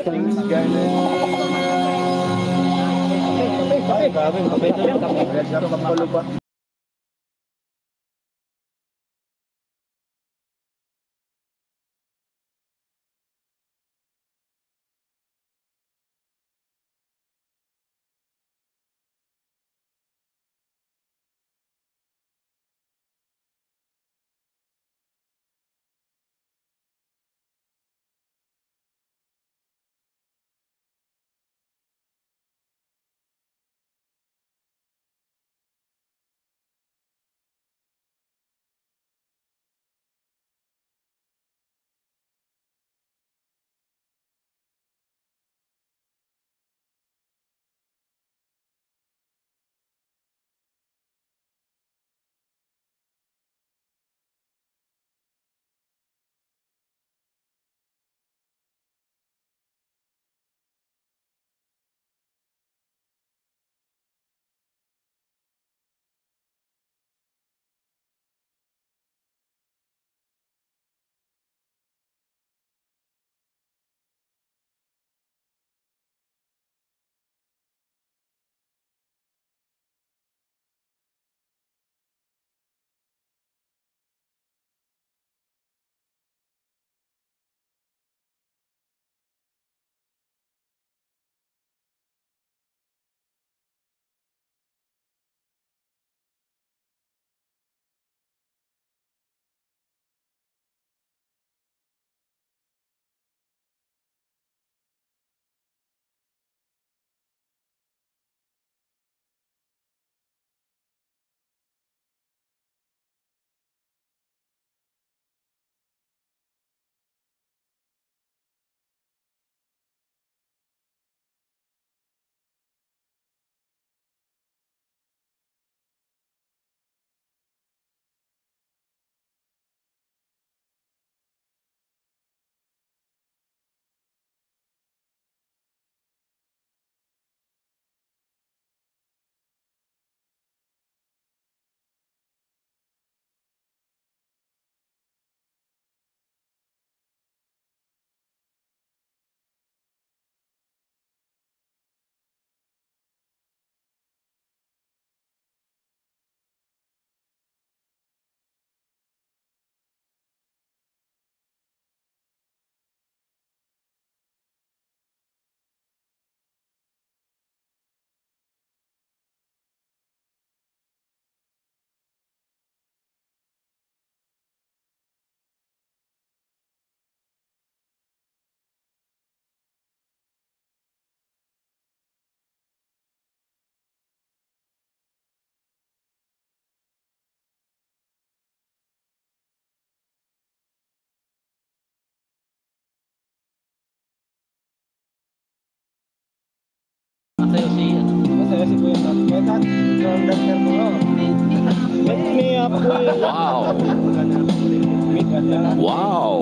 si Kuya Tat. Kuya Tat, from Dr. mo. Let me up with... Wow. Meet at the... Wow.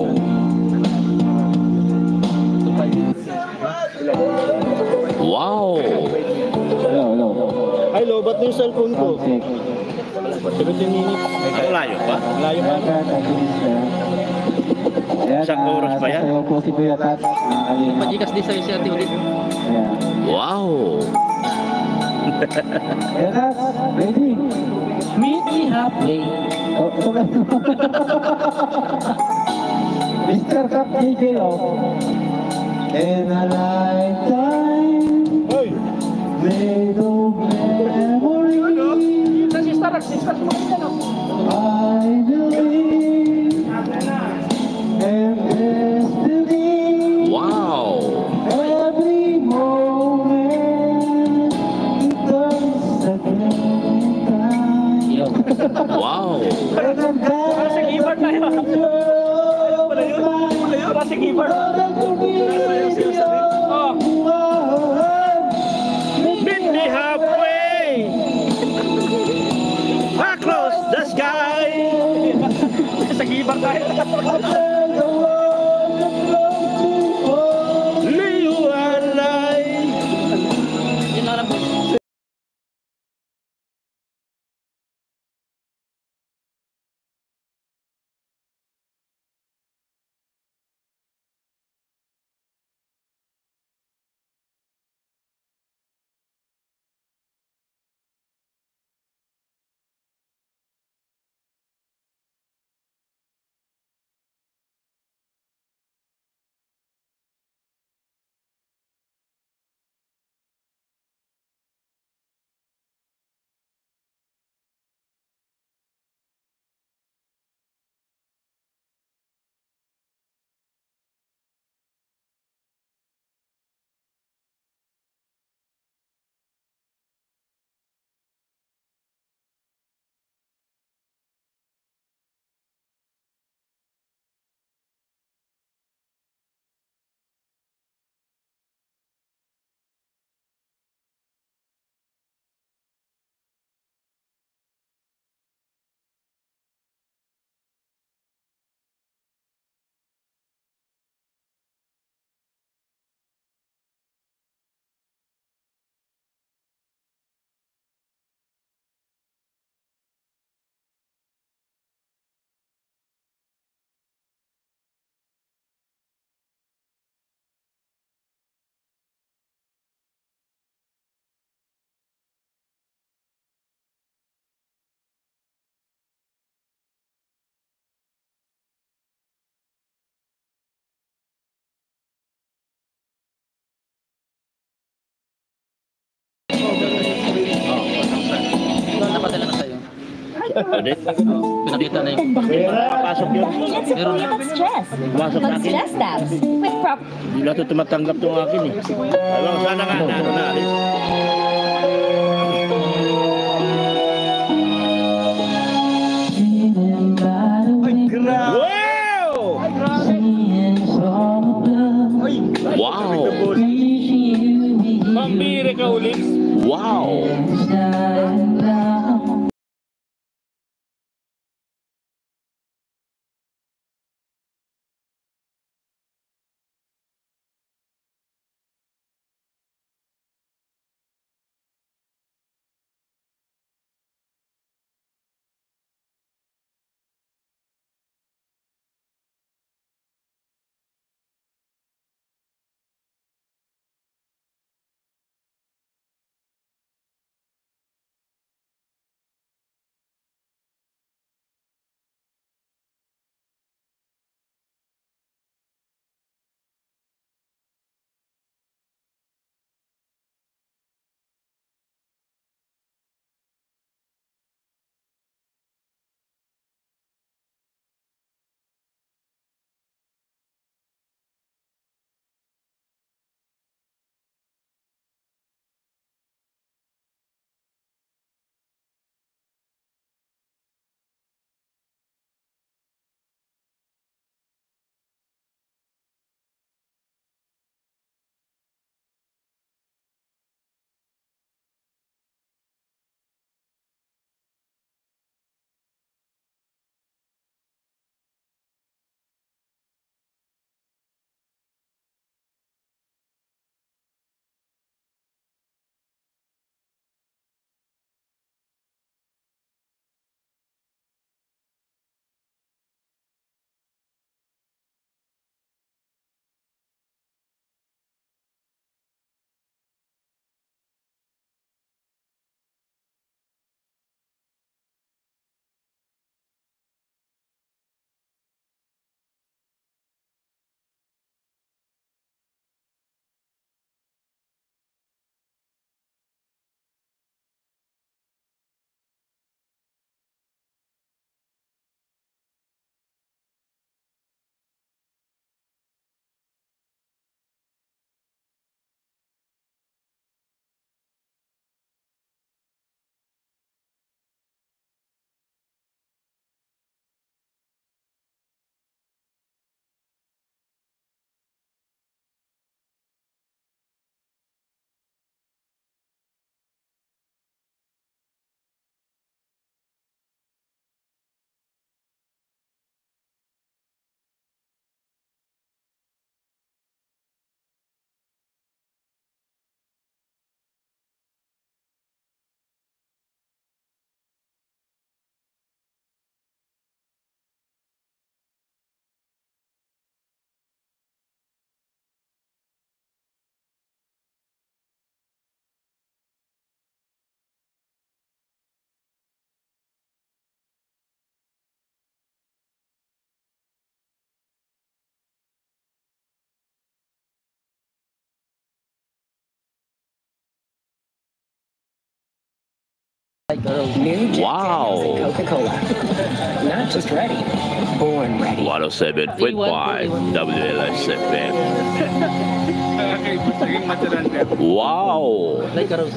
Wow. Hello, hello. Ay, lo, ba't yung cellphone ko? Check. seventeen minutes. Ang layo pa. Layo pa. Isang oras pa yan? Sasayaw po si Kuya Tat. Ayun. Pajikas din sa'yo siya ulit. Ayan. Wow. Kuya Tat, ready? Meet me halfway. Oh, okay. Mister Cap D J, oh. In a lifetime Hoy! made of memories, Sister, sister, sumakit ka I believe in destiny. Wow. Every moment turns a different time. Wow. When I'm Para sa keyboard na yun. Para sa keyboard. Meet me halfway. Across the sky. Sa keyboard tayo. Liwanag. Yun na lang. Napadala na sa'yo. Pwede? Pinakita na yung... Pasok yun. Minutes of Meron na. relieve stress. Pumasok na akin. Mag-stress tabs with prop. Hindi lahat ito tumatanggap itong akin eh. Alam, sana nga na ano na alis. Wow! Wow. Pambira ka ulit. Wow. New Jack Wow. Daniels and Coca-Cola. Not just ready, born ready. one oh seven point five W L S F M. Wow! Like ka raw.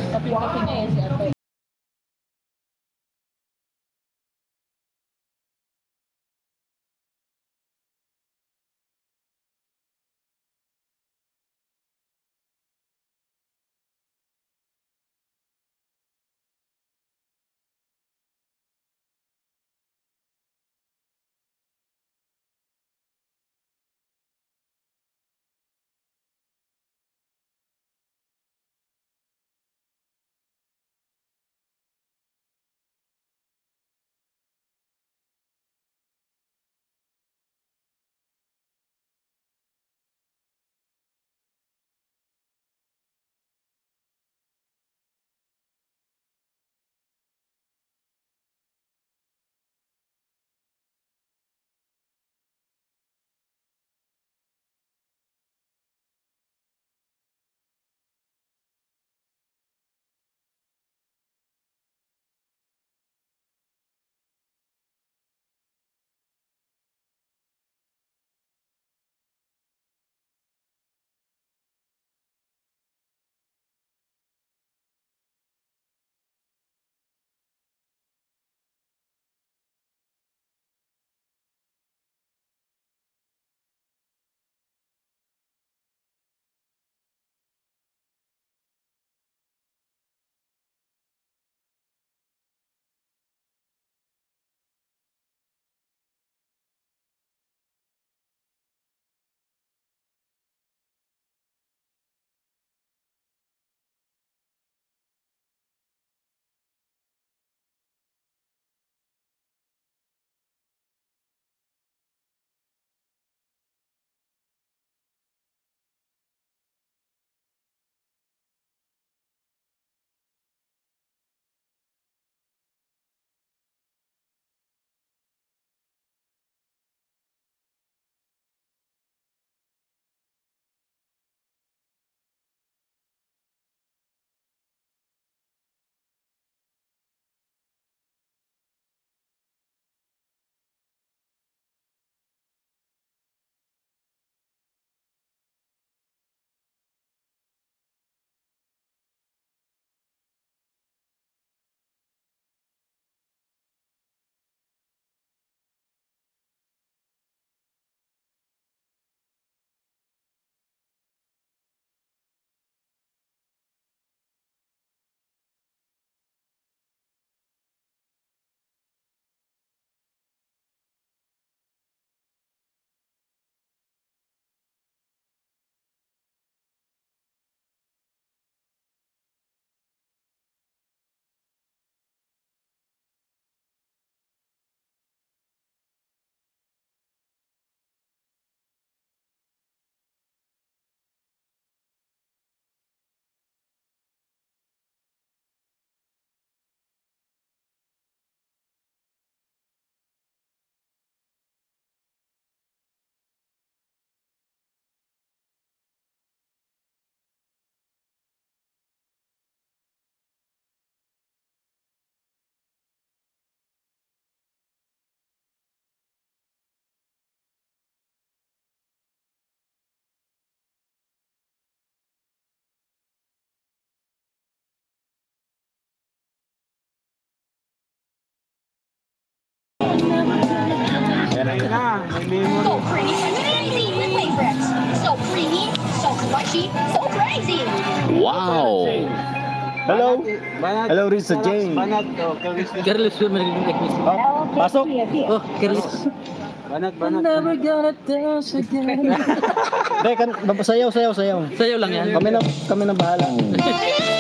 So pretty, amazing with favorites. So creamy, so slushy, so crazy. Wow! Hello? Hello, Risa Jane. Careless yun, magiging technique. Oh, pasok. Oh, careless. Banat, I'm never gonna dance again. Hindi, kan, sayaw, sayaw, sayaw. Sa'yo lang yan. Kami na, kami na bahala.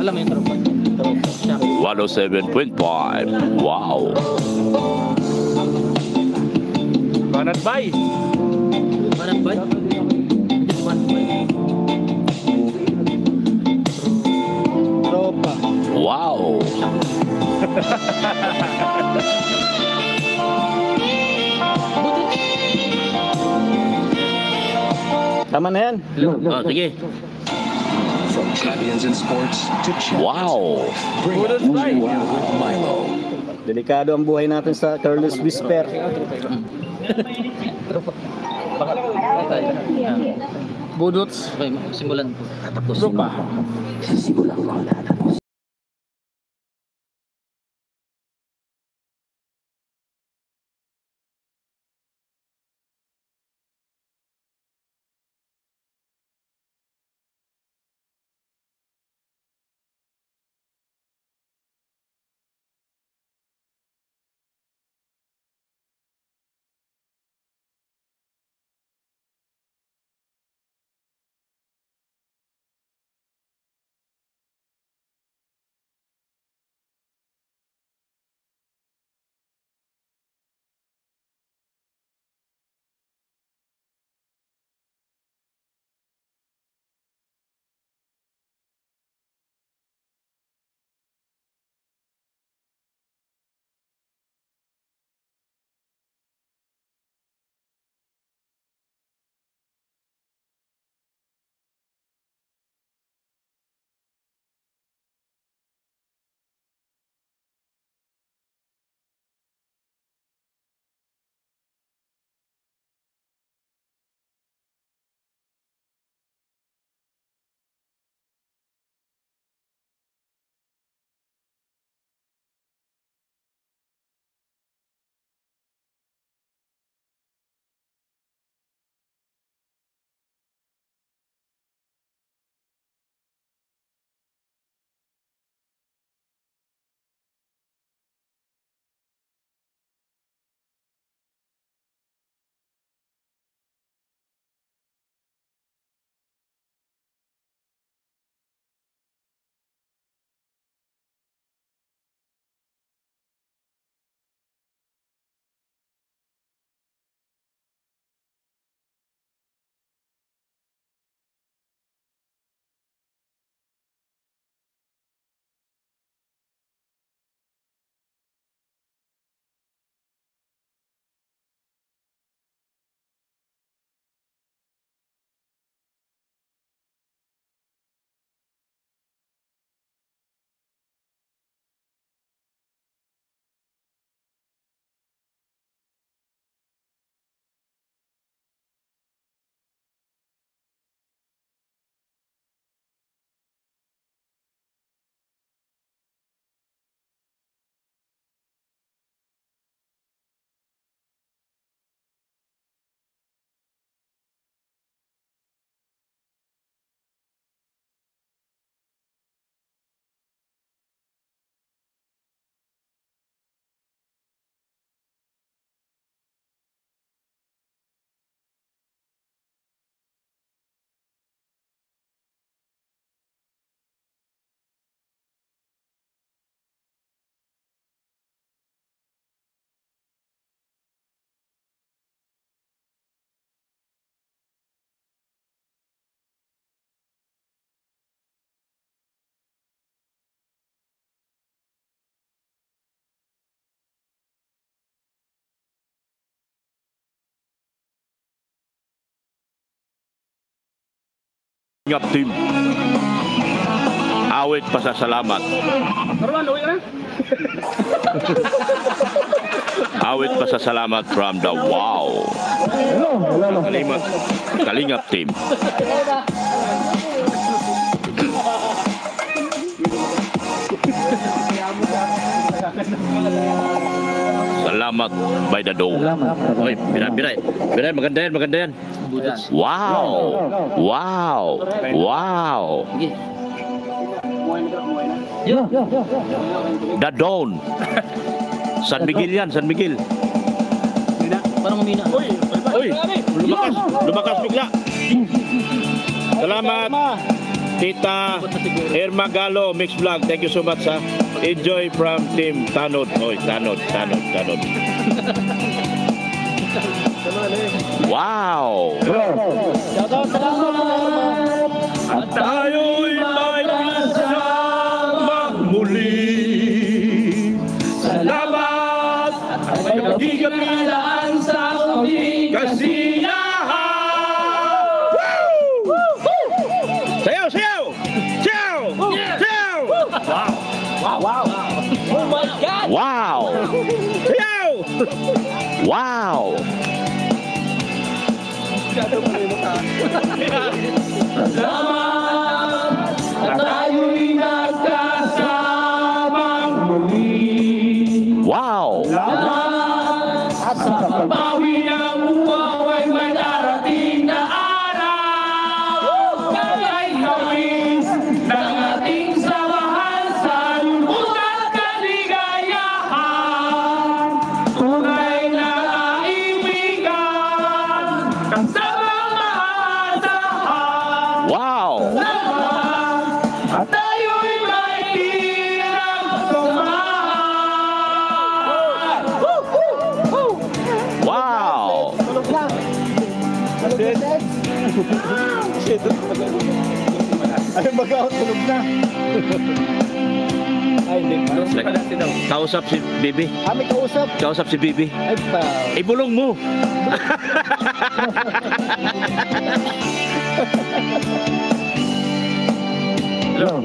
Alam mo yung tropa. Siya. one oh seven point five. Wow. Banat bay. Parang ba? Tropa. Wow. Tama na yan. Oh, sige. From champions in sports to champions Wow. bring it to Milo. Delikado ang buhay natin sa Carlos Whisper. Budots. Okay, simulan po. Tapos. Tropa. Kalingap team. Awit pasasalamat. Awit pasasalamat from the wow. Kalingap, Kalingap team. Salamat by the dome. Oy, biray, biray. Biray, maganda yan, maganda yan. Wow! Wow! Wow! The Dawn. San Miguel yan, San Miguel. Parang umina. Uy, lumakas, lumakas bigla. Salamat. Tita Irma Galo, Mix Vlog. Thank you so much, ha. Enjoy from Team Tanod. Oy, Tanod, Tanod, Tanod. Wow! At tayo'y may kasama muli. Salamat at may kapilan sa aming kasiyahan. Sayaw, sayaw! Sayaw! Sayaw! Wow! Wow! Wow! Oh my God! Wow! Sayaw! Wow! Salamat at tayo'y nagkasamang muli. Wow! Salamat at sa pagbawi ng buwaw ay may darating na araw. Kaya'y hawis ng ating samahan sa lubos at kaligayahan. Tunay na kaibigan, kasamang maasahan. Wow! At tayo'y may pinagsamahan. Wow! Ay, mag-out, tulog na. Ay, hindi pa. Kausap si Bibi. Ah, may kausap. Kausap si Bibi. Ay, pa. Ibulong mo. Hello.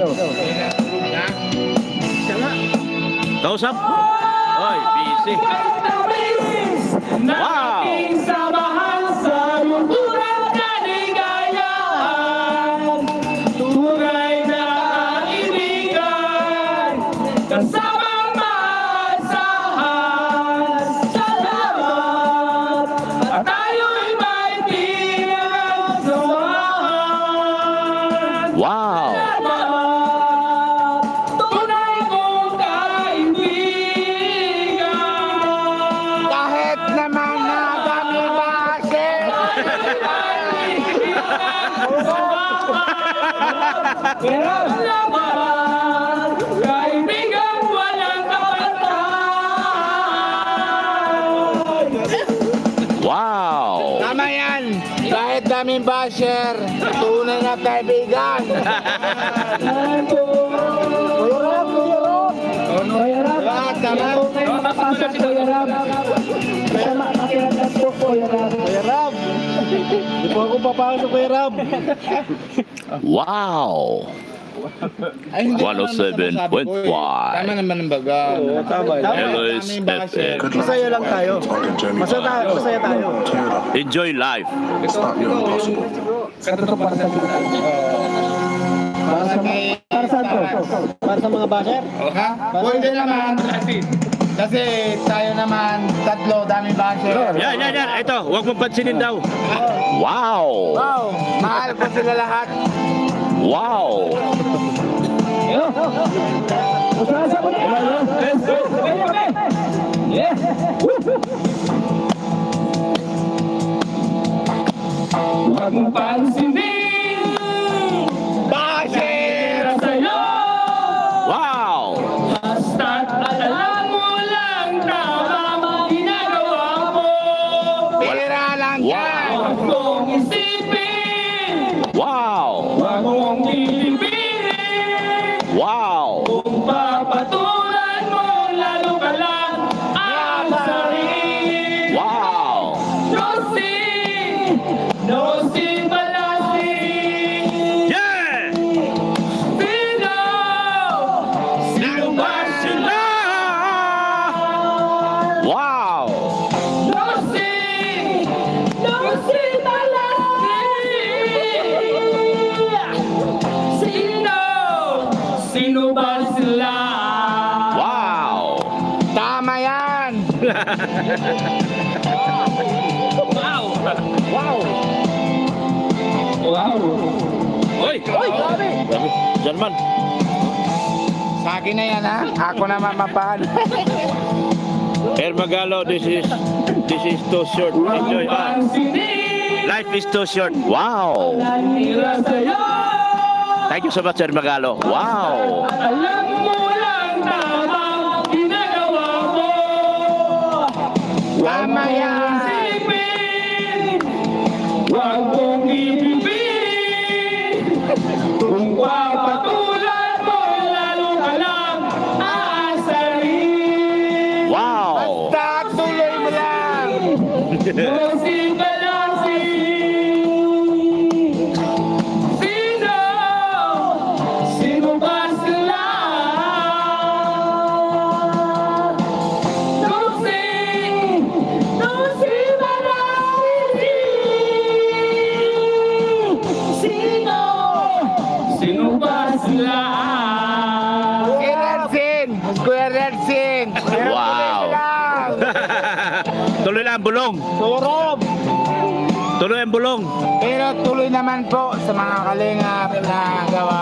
Kausap? Oy, busy. Wow! Ating samahan sa lungkuran kaligayahan. Tunay na kaibigan, kasamang maasahan. Salamat at tayo'y may pinagsamahan. Wow! Salamat, tunay kong kaibigan. Kahit naman na kami bakit. Salamat, kaibigan walang kapantay. Wow! Tama yan. Kahit daming basher, tunay na kaibigan. Ah, tama. Papasok ko yung Rab. Kasama, makilagas po ko yung Rab. Kuya Rab. Di po ako papasok, Kuya Rab. Wow! Ay, hindi one oh seven point five. Tama naman ang baga. Oo, tama. Tama. L S F M. Masaya lang tayo. Masaya tayo. Masaya tayo. Enjoy life. Para sa mga para sa to? Para sa mga basher? Ha? Pwede naman. Kasi tayo naman, tatlo, daming basher. Yan, yan, yan. Ito, huwag mong pansinin daw. Wow! Wow! Mahal ko sila lahat. Wow! Huwag mong pansinin, basher sa'yo. Wow! Basta't alam mo lang tama ginagawa mo. Pera lang yan. Huwag mong isipin, Wow! huwag mong pilipinin. Wow! Kung papatulan mo, lalo ka lang ang sarili. Wow! Nosin, nosin balasing. Yeah! Sino, sino ba sila? Wow! Nosin, nosin balasing. Sino, sino ba sila? Wow! Tama yan. Wow! Wow! Wow! Oy! Oy! Grabe! German! Sa akin na yan, ha? Ako na mamapahan. Ermagalo, this is this is too short. Enjoy. Ah, Pansinin, life is too short. Wow! nila sa'yo. Thank you so much, Sir Magalo. Wow! Alam mo lang tamang ginagawa mo. Tama yan. Silipin, huwag mong ibibig. Kung papatulan mo, lalo ka lang aasarin. Wow! Tuloy mo lang. Balancing, balancing. Sino? Sino ba sila? Tusing, tusing balancing. Sino? Sino ba sila? Redsin. Kuya Redsin. Wow! Tuloy lang ang bulong. Turob. Tuloy ang bulong. Pero tuloy naman po sa mga kalingap na gawa.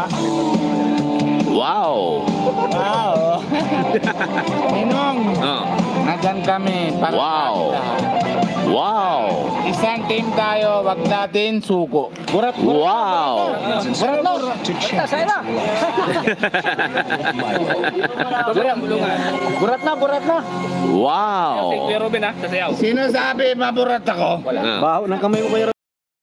Wow! Wow. Ninong, Oh. nandyan kami para Wow. sa lahat. Wow! Isang team tayo, wag natin suko. Gurat, Wow! gurat na. Gurat na, gurat na. Wow! Sino sabi maburat ako? Ah. Baho ng kamay mo Kuya Robin.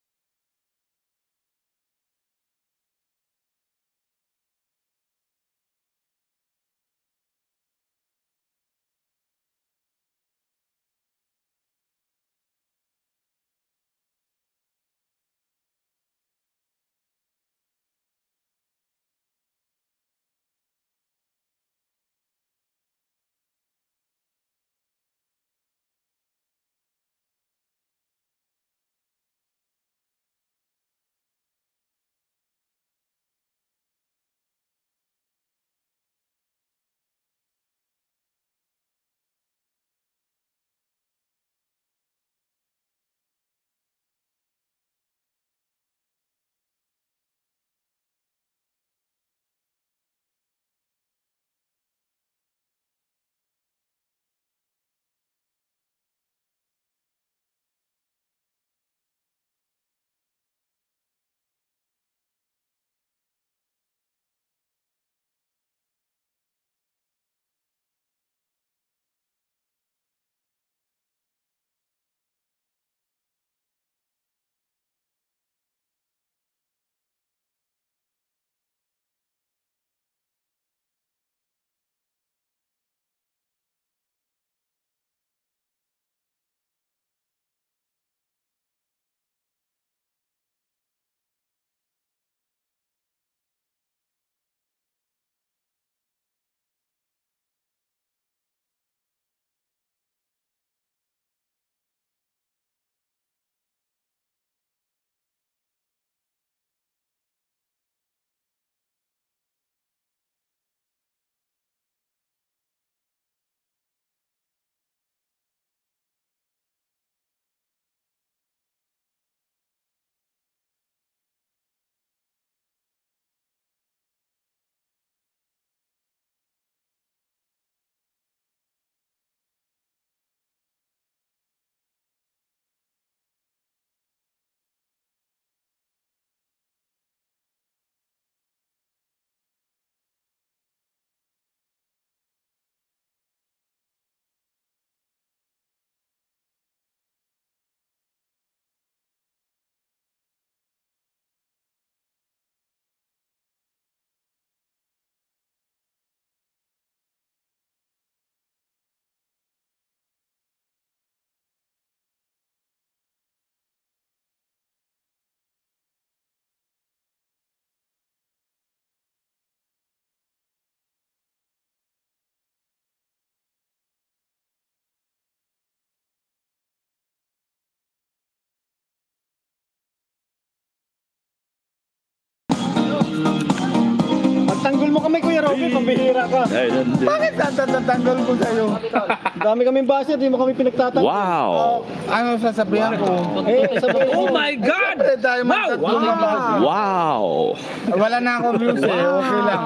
Tanggol mo kami Kuya Robin, pambihira ka. Ay, nandun. Bakit tatanggol ko sa'yo? Dami kaming basher, di mo kami pinagtatanggol. Wow! Ano sasabihan ko? Eh, sabi Oh my God! Siyempre tayo magtatlong wow. Wow! Wala na ako views eh, okay lang.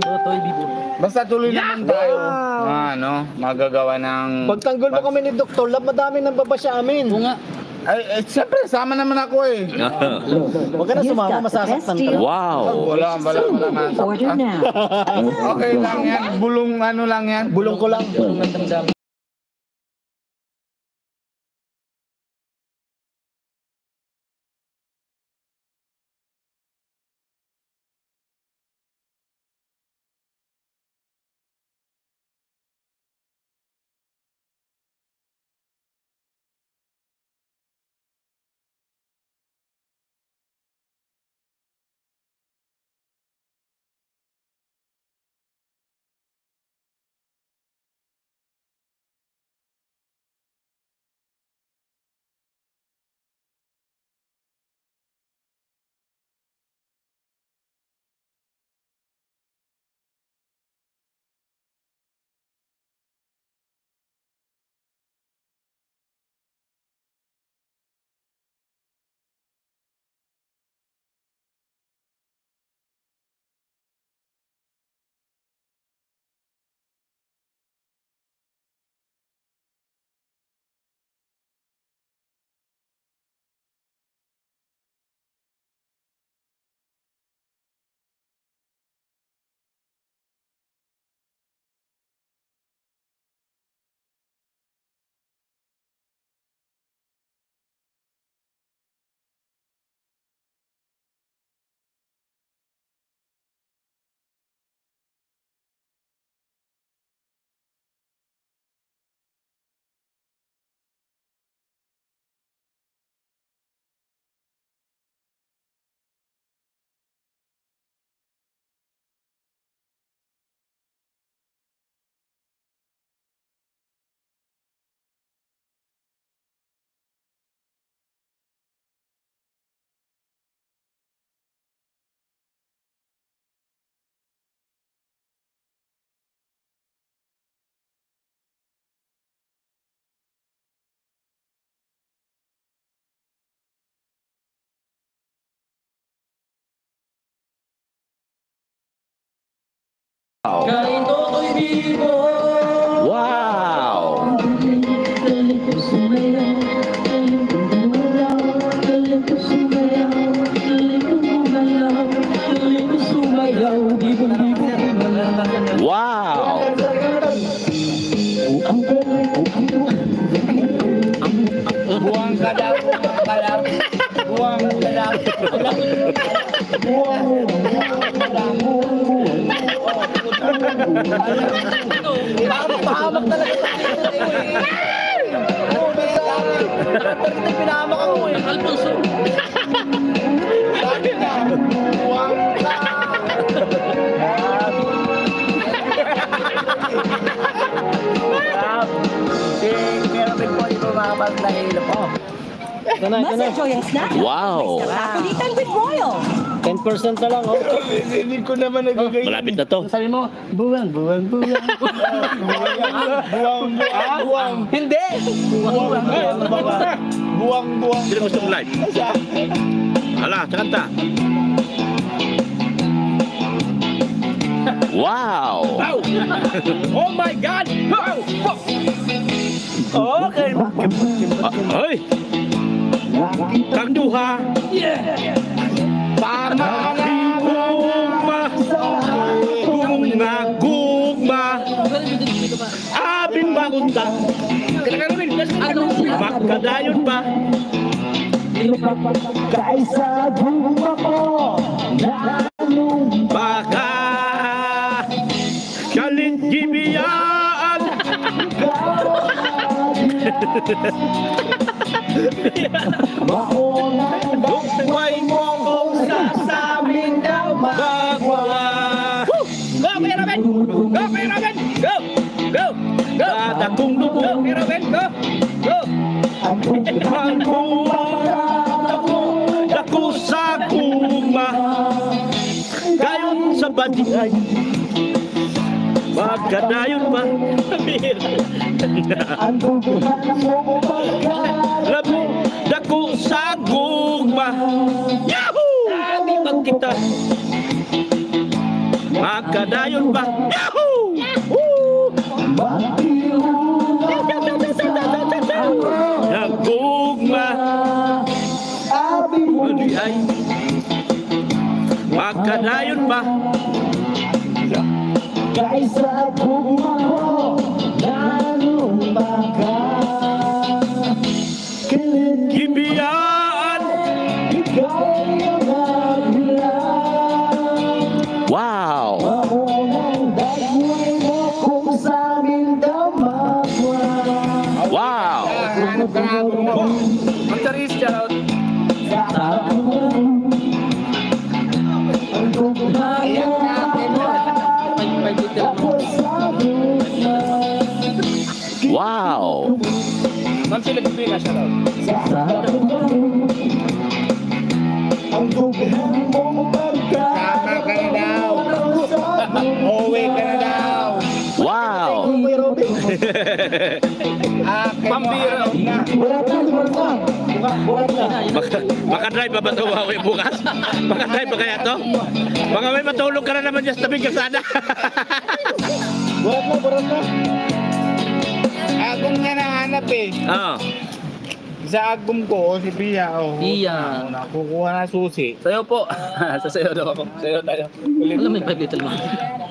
Basta tuloy naman tayo. Ah, ano, magagawa ng... Pagtanggol mo kami ni Doktor Lab, madami nang babasya amin. Oo nga. Ay, eh, siyempre, sama naman ako eh. Huwag ka na You've sumama, got the best masasaktan ka. deal. Wow. Wala, wala, wala nga. Order now. Okay lang yan. Bulong ano lang yan. Bulong ko lang. Bulong ng damdam. Kain to'y bibo. Wow. Wow. Buwang ka daw, buwang ka daw. Buwang ka daw. Buwang ka daw. Pahamak talaga sa dito eh. Oo, may pinahamak ako eh. Alfonso. Sabi na, buwang ka. Si Kerwin po ito mga bag na hilo po. Mas enjoy ang snack. Wow. Kakulitan with Royal. ten percent na lang, oh. Hindi ko naman nagagay. Malapit na to. Sabi mo, buwang, buwang, buwang. Buwang, buwang, buwang. Hindi! Buwang, buwang, buwang. Buwang, buwang. Sino gusto mong live? Hala, sa kanta. Wow. Oh my God! Wow! Okay. Ah, ay. Kang duha. Tama ka na. Gugma. Gugma. Gugma. Abing bagunta. Magkadayon pa. Kaisa guma ko. Baka kalit gibiyaan. Dukway mo kung sasamin daw magwa. Go, Kuya Robin! Go, Kuya Robin! Go! Go! Go! Dadakong Go, dugo. Kuya Robin! Go! Go! Dako sa kuma. Kayon sa badiay. Magkadayon pa. Labi, dako sa gugma. Yahoo! Bang kita. Magkadayon pa. Yahoo! Woo! Nagugma. Ika'y sa bunga ko, lalong baka. Gibiyaan! Ika'y nagbilang. Wow! Maunang dagway mo kung sa amin damatwa. Wow! Hanap ka na ako. Ang charis, shout out. Ayan natin mo. Wow! Ma'am, sila bibigyan ka, shout out. Tama ka na daw. Uwi ka na daw. Wow! Akin mo. Pambira. Baka, baka drive pa ba ito Huawei bukas? Baka drive pa kaya to? Baka may matulog ka na naman dyan sa tabing kasada. Burat na, burat na. Agong nga nahanap eh. Oo. Sa agum ko, si Pia. Oh, Iya. Nakukuha na susi. Sayo po. Sasayo daw ako. Sayo tayo. Alam mo yung five little mo.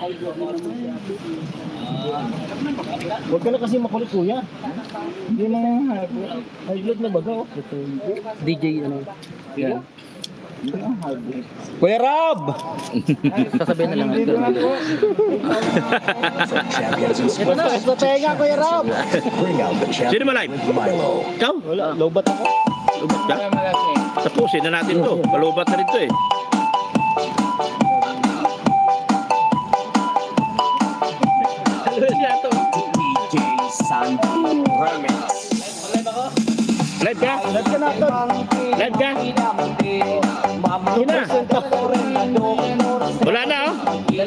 Huwag ka na kasi makulit, kuya. Hindi na nga. High-blood na baga, oh. D J ano. Yan. Kuya Rob! Sasabihin na lang. Ito na. Ito na, ito tenga, Kuya Rob! Sino ba live? Ikaw? Wala, lobat ako. Lubat ka? Tapusin na natin to. Palubat na rin to eh. Live ka? Live ka na, Tod. Live ka? Hindi na. Wala na oh.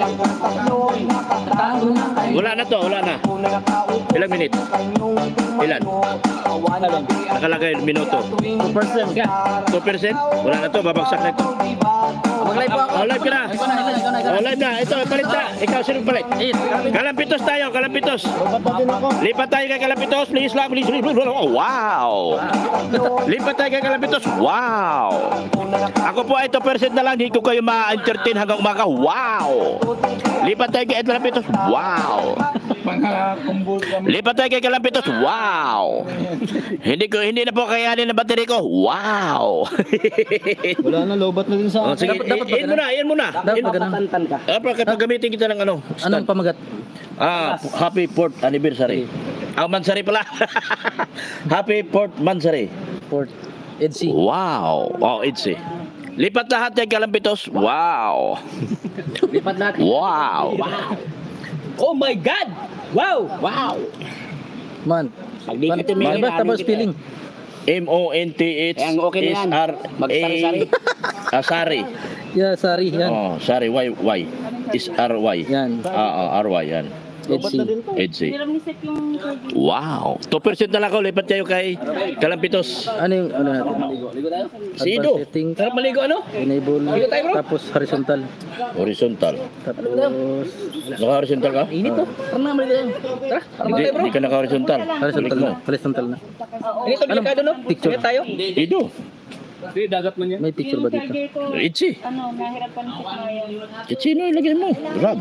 Wala na to, wala na. Ilang minute? Ilan? Nakalagay minuto. two percent ka. two percent? Wala na to, babagsak na ito. Mag-live po ako. Oh, live ka na. Ikaw na, ikaw na, ikaw na, ikaw na. Oh, live na. Ito, palit na. Ikaw, sino palit? Eight. Kalampitos tayo, Kalampitos. Lobat na din ako. Lipat tayo kay Kalampitos. Please lang, please. please, please. Oh, wow. Lipat tayo kay Kalampitos. Wow. Ako po ay two percent na lang. Hindi ko kayo ma-entertain hanggang umaga. Wow. Lipat tayo kay Kalampitos. Wow. Mga kumbul kami. Lipat tayo kay Kalampitos. Wow. Hindi ko hindi na po kayanin ng battery ko. Wow. Wala na, lobat na din sa Oh, sige, Dapat- dapat i- in mo na, in mo na. Dapat In- ba ganun? Ah, pag pagamitin kita ng ano? Anong stand. pamagat? Ah, happy fourth anniversary. Ang Mansari pala. Happy fourth Mansari. Port. Ed C. Wow. Oh, it's eh. Lipat lahat kay Kalampitos. Wow. Lipat lahat. Wow. Oh my God! Wow! Wow! Man. Pag di kita may Ano ba? Tapos kita. feeling. M O N T H Ayan, okay na S yan. R A Magsari-sari. Ah, Sari. Yeah, sorry. Yan. Oh, Sari. Y Y. Is R Y. Yan. Ah, ah, R Y yan. Ed C. Edsi. Wow. two percent na lang ako. Lipat kayo kay Kalampitos. Ano yung ano natin? Si Ido. Advanced setting. Sarap maligo, ano? Enable. Tapos horizontal. Horizontal. Tapos Naka-horizontal ka? init to. Parang naman dito. Tara. Hindi, hindi ka naka-horizontal. Horizontal Balik na. mo. Horizontal na. Ito, delikado, no? Picture. Ingat tayo. Ido. Hindi, dagat man yan. May picture ba dito? Itchy. Ano, nahirapan si Mayan. Itchy no, ilagay mo. Rob.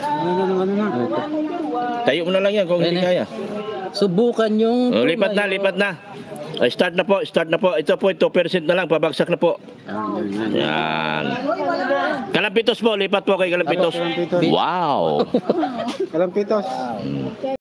Tayo mo na lang yan kung hindi Ayan eh. kaya. Subukan yung Oh, lipat na, lipat na. Ay, start na po, start na po. Ito po, two percent na lang, pabagsak na po. Yan. Kalampitos po, lipat po kay Kalampitos. Wow. Kalampitos.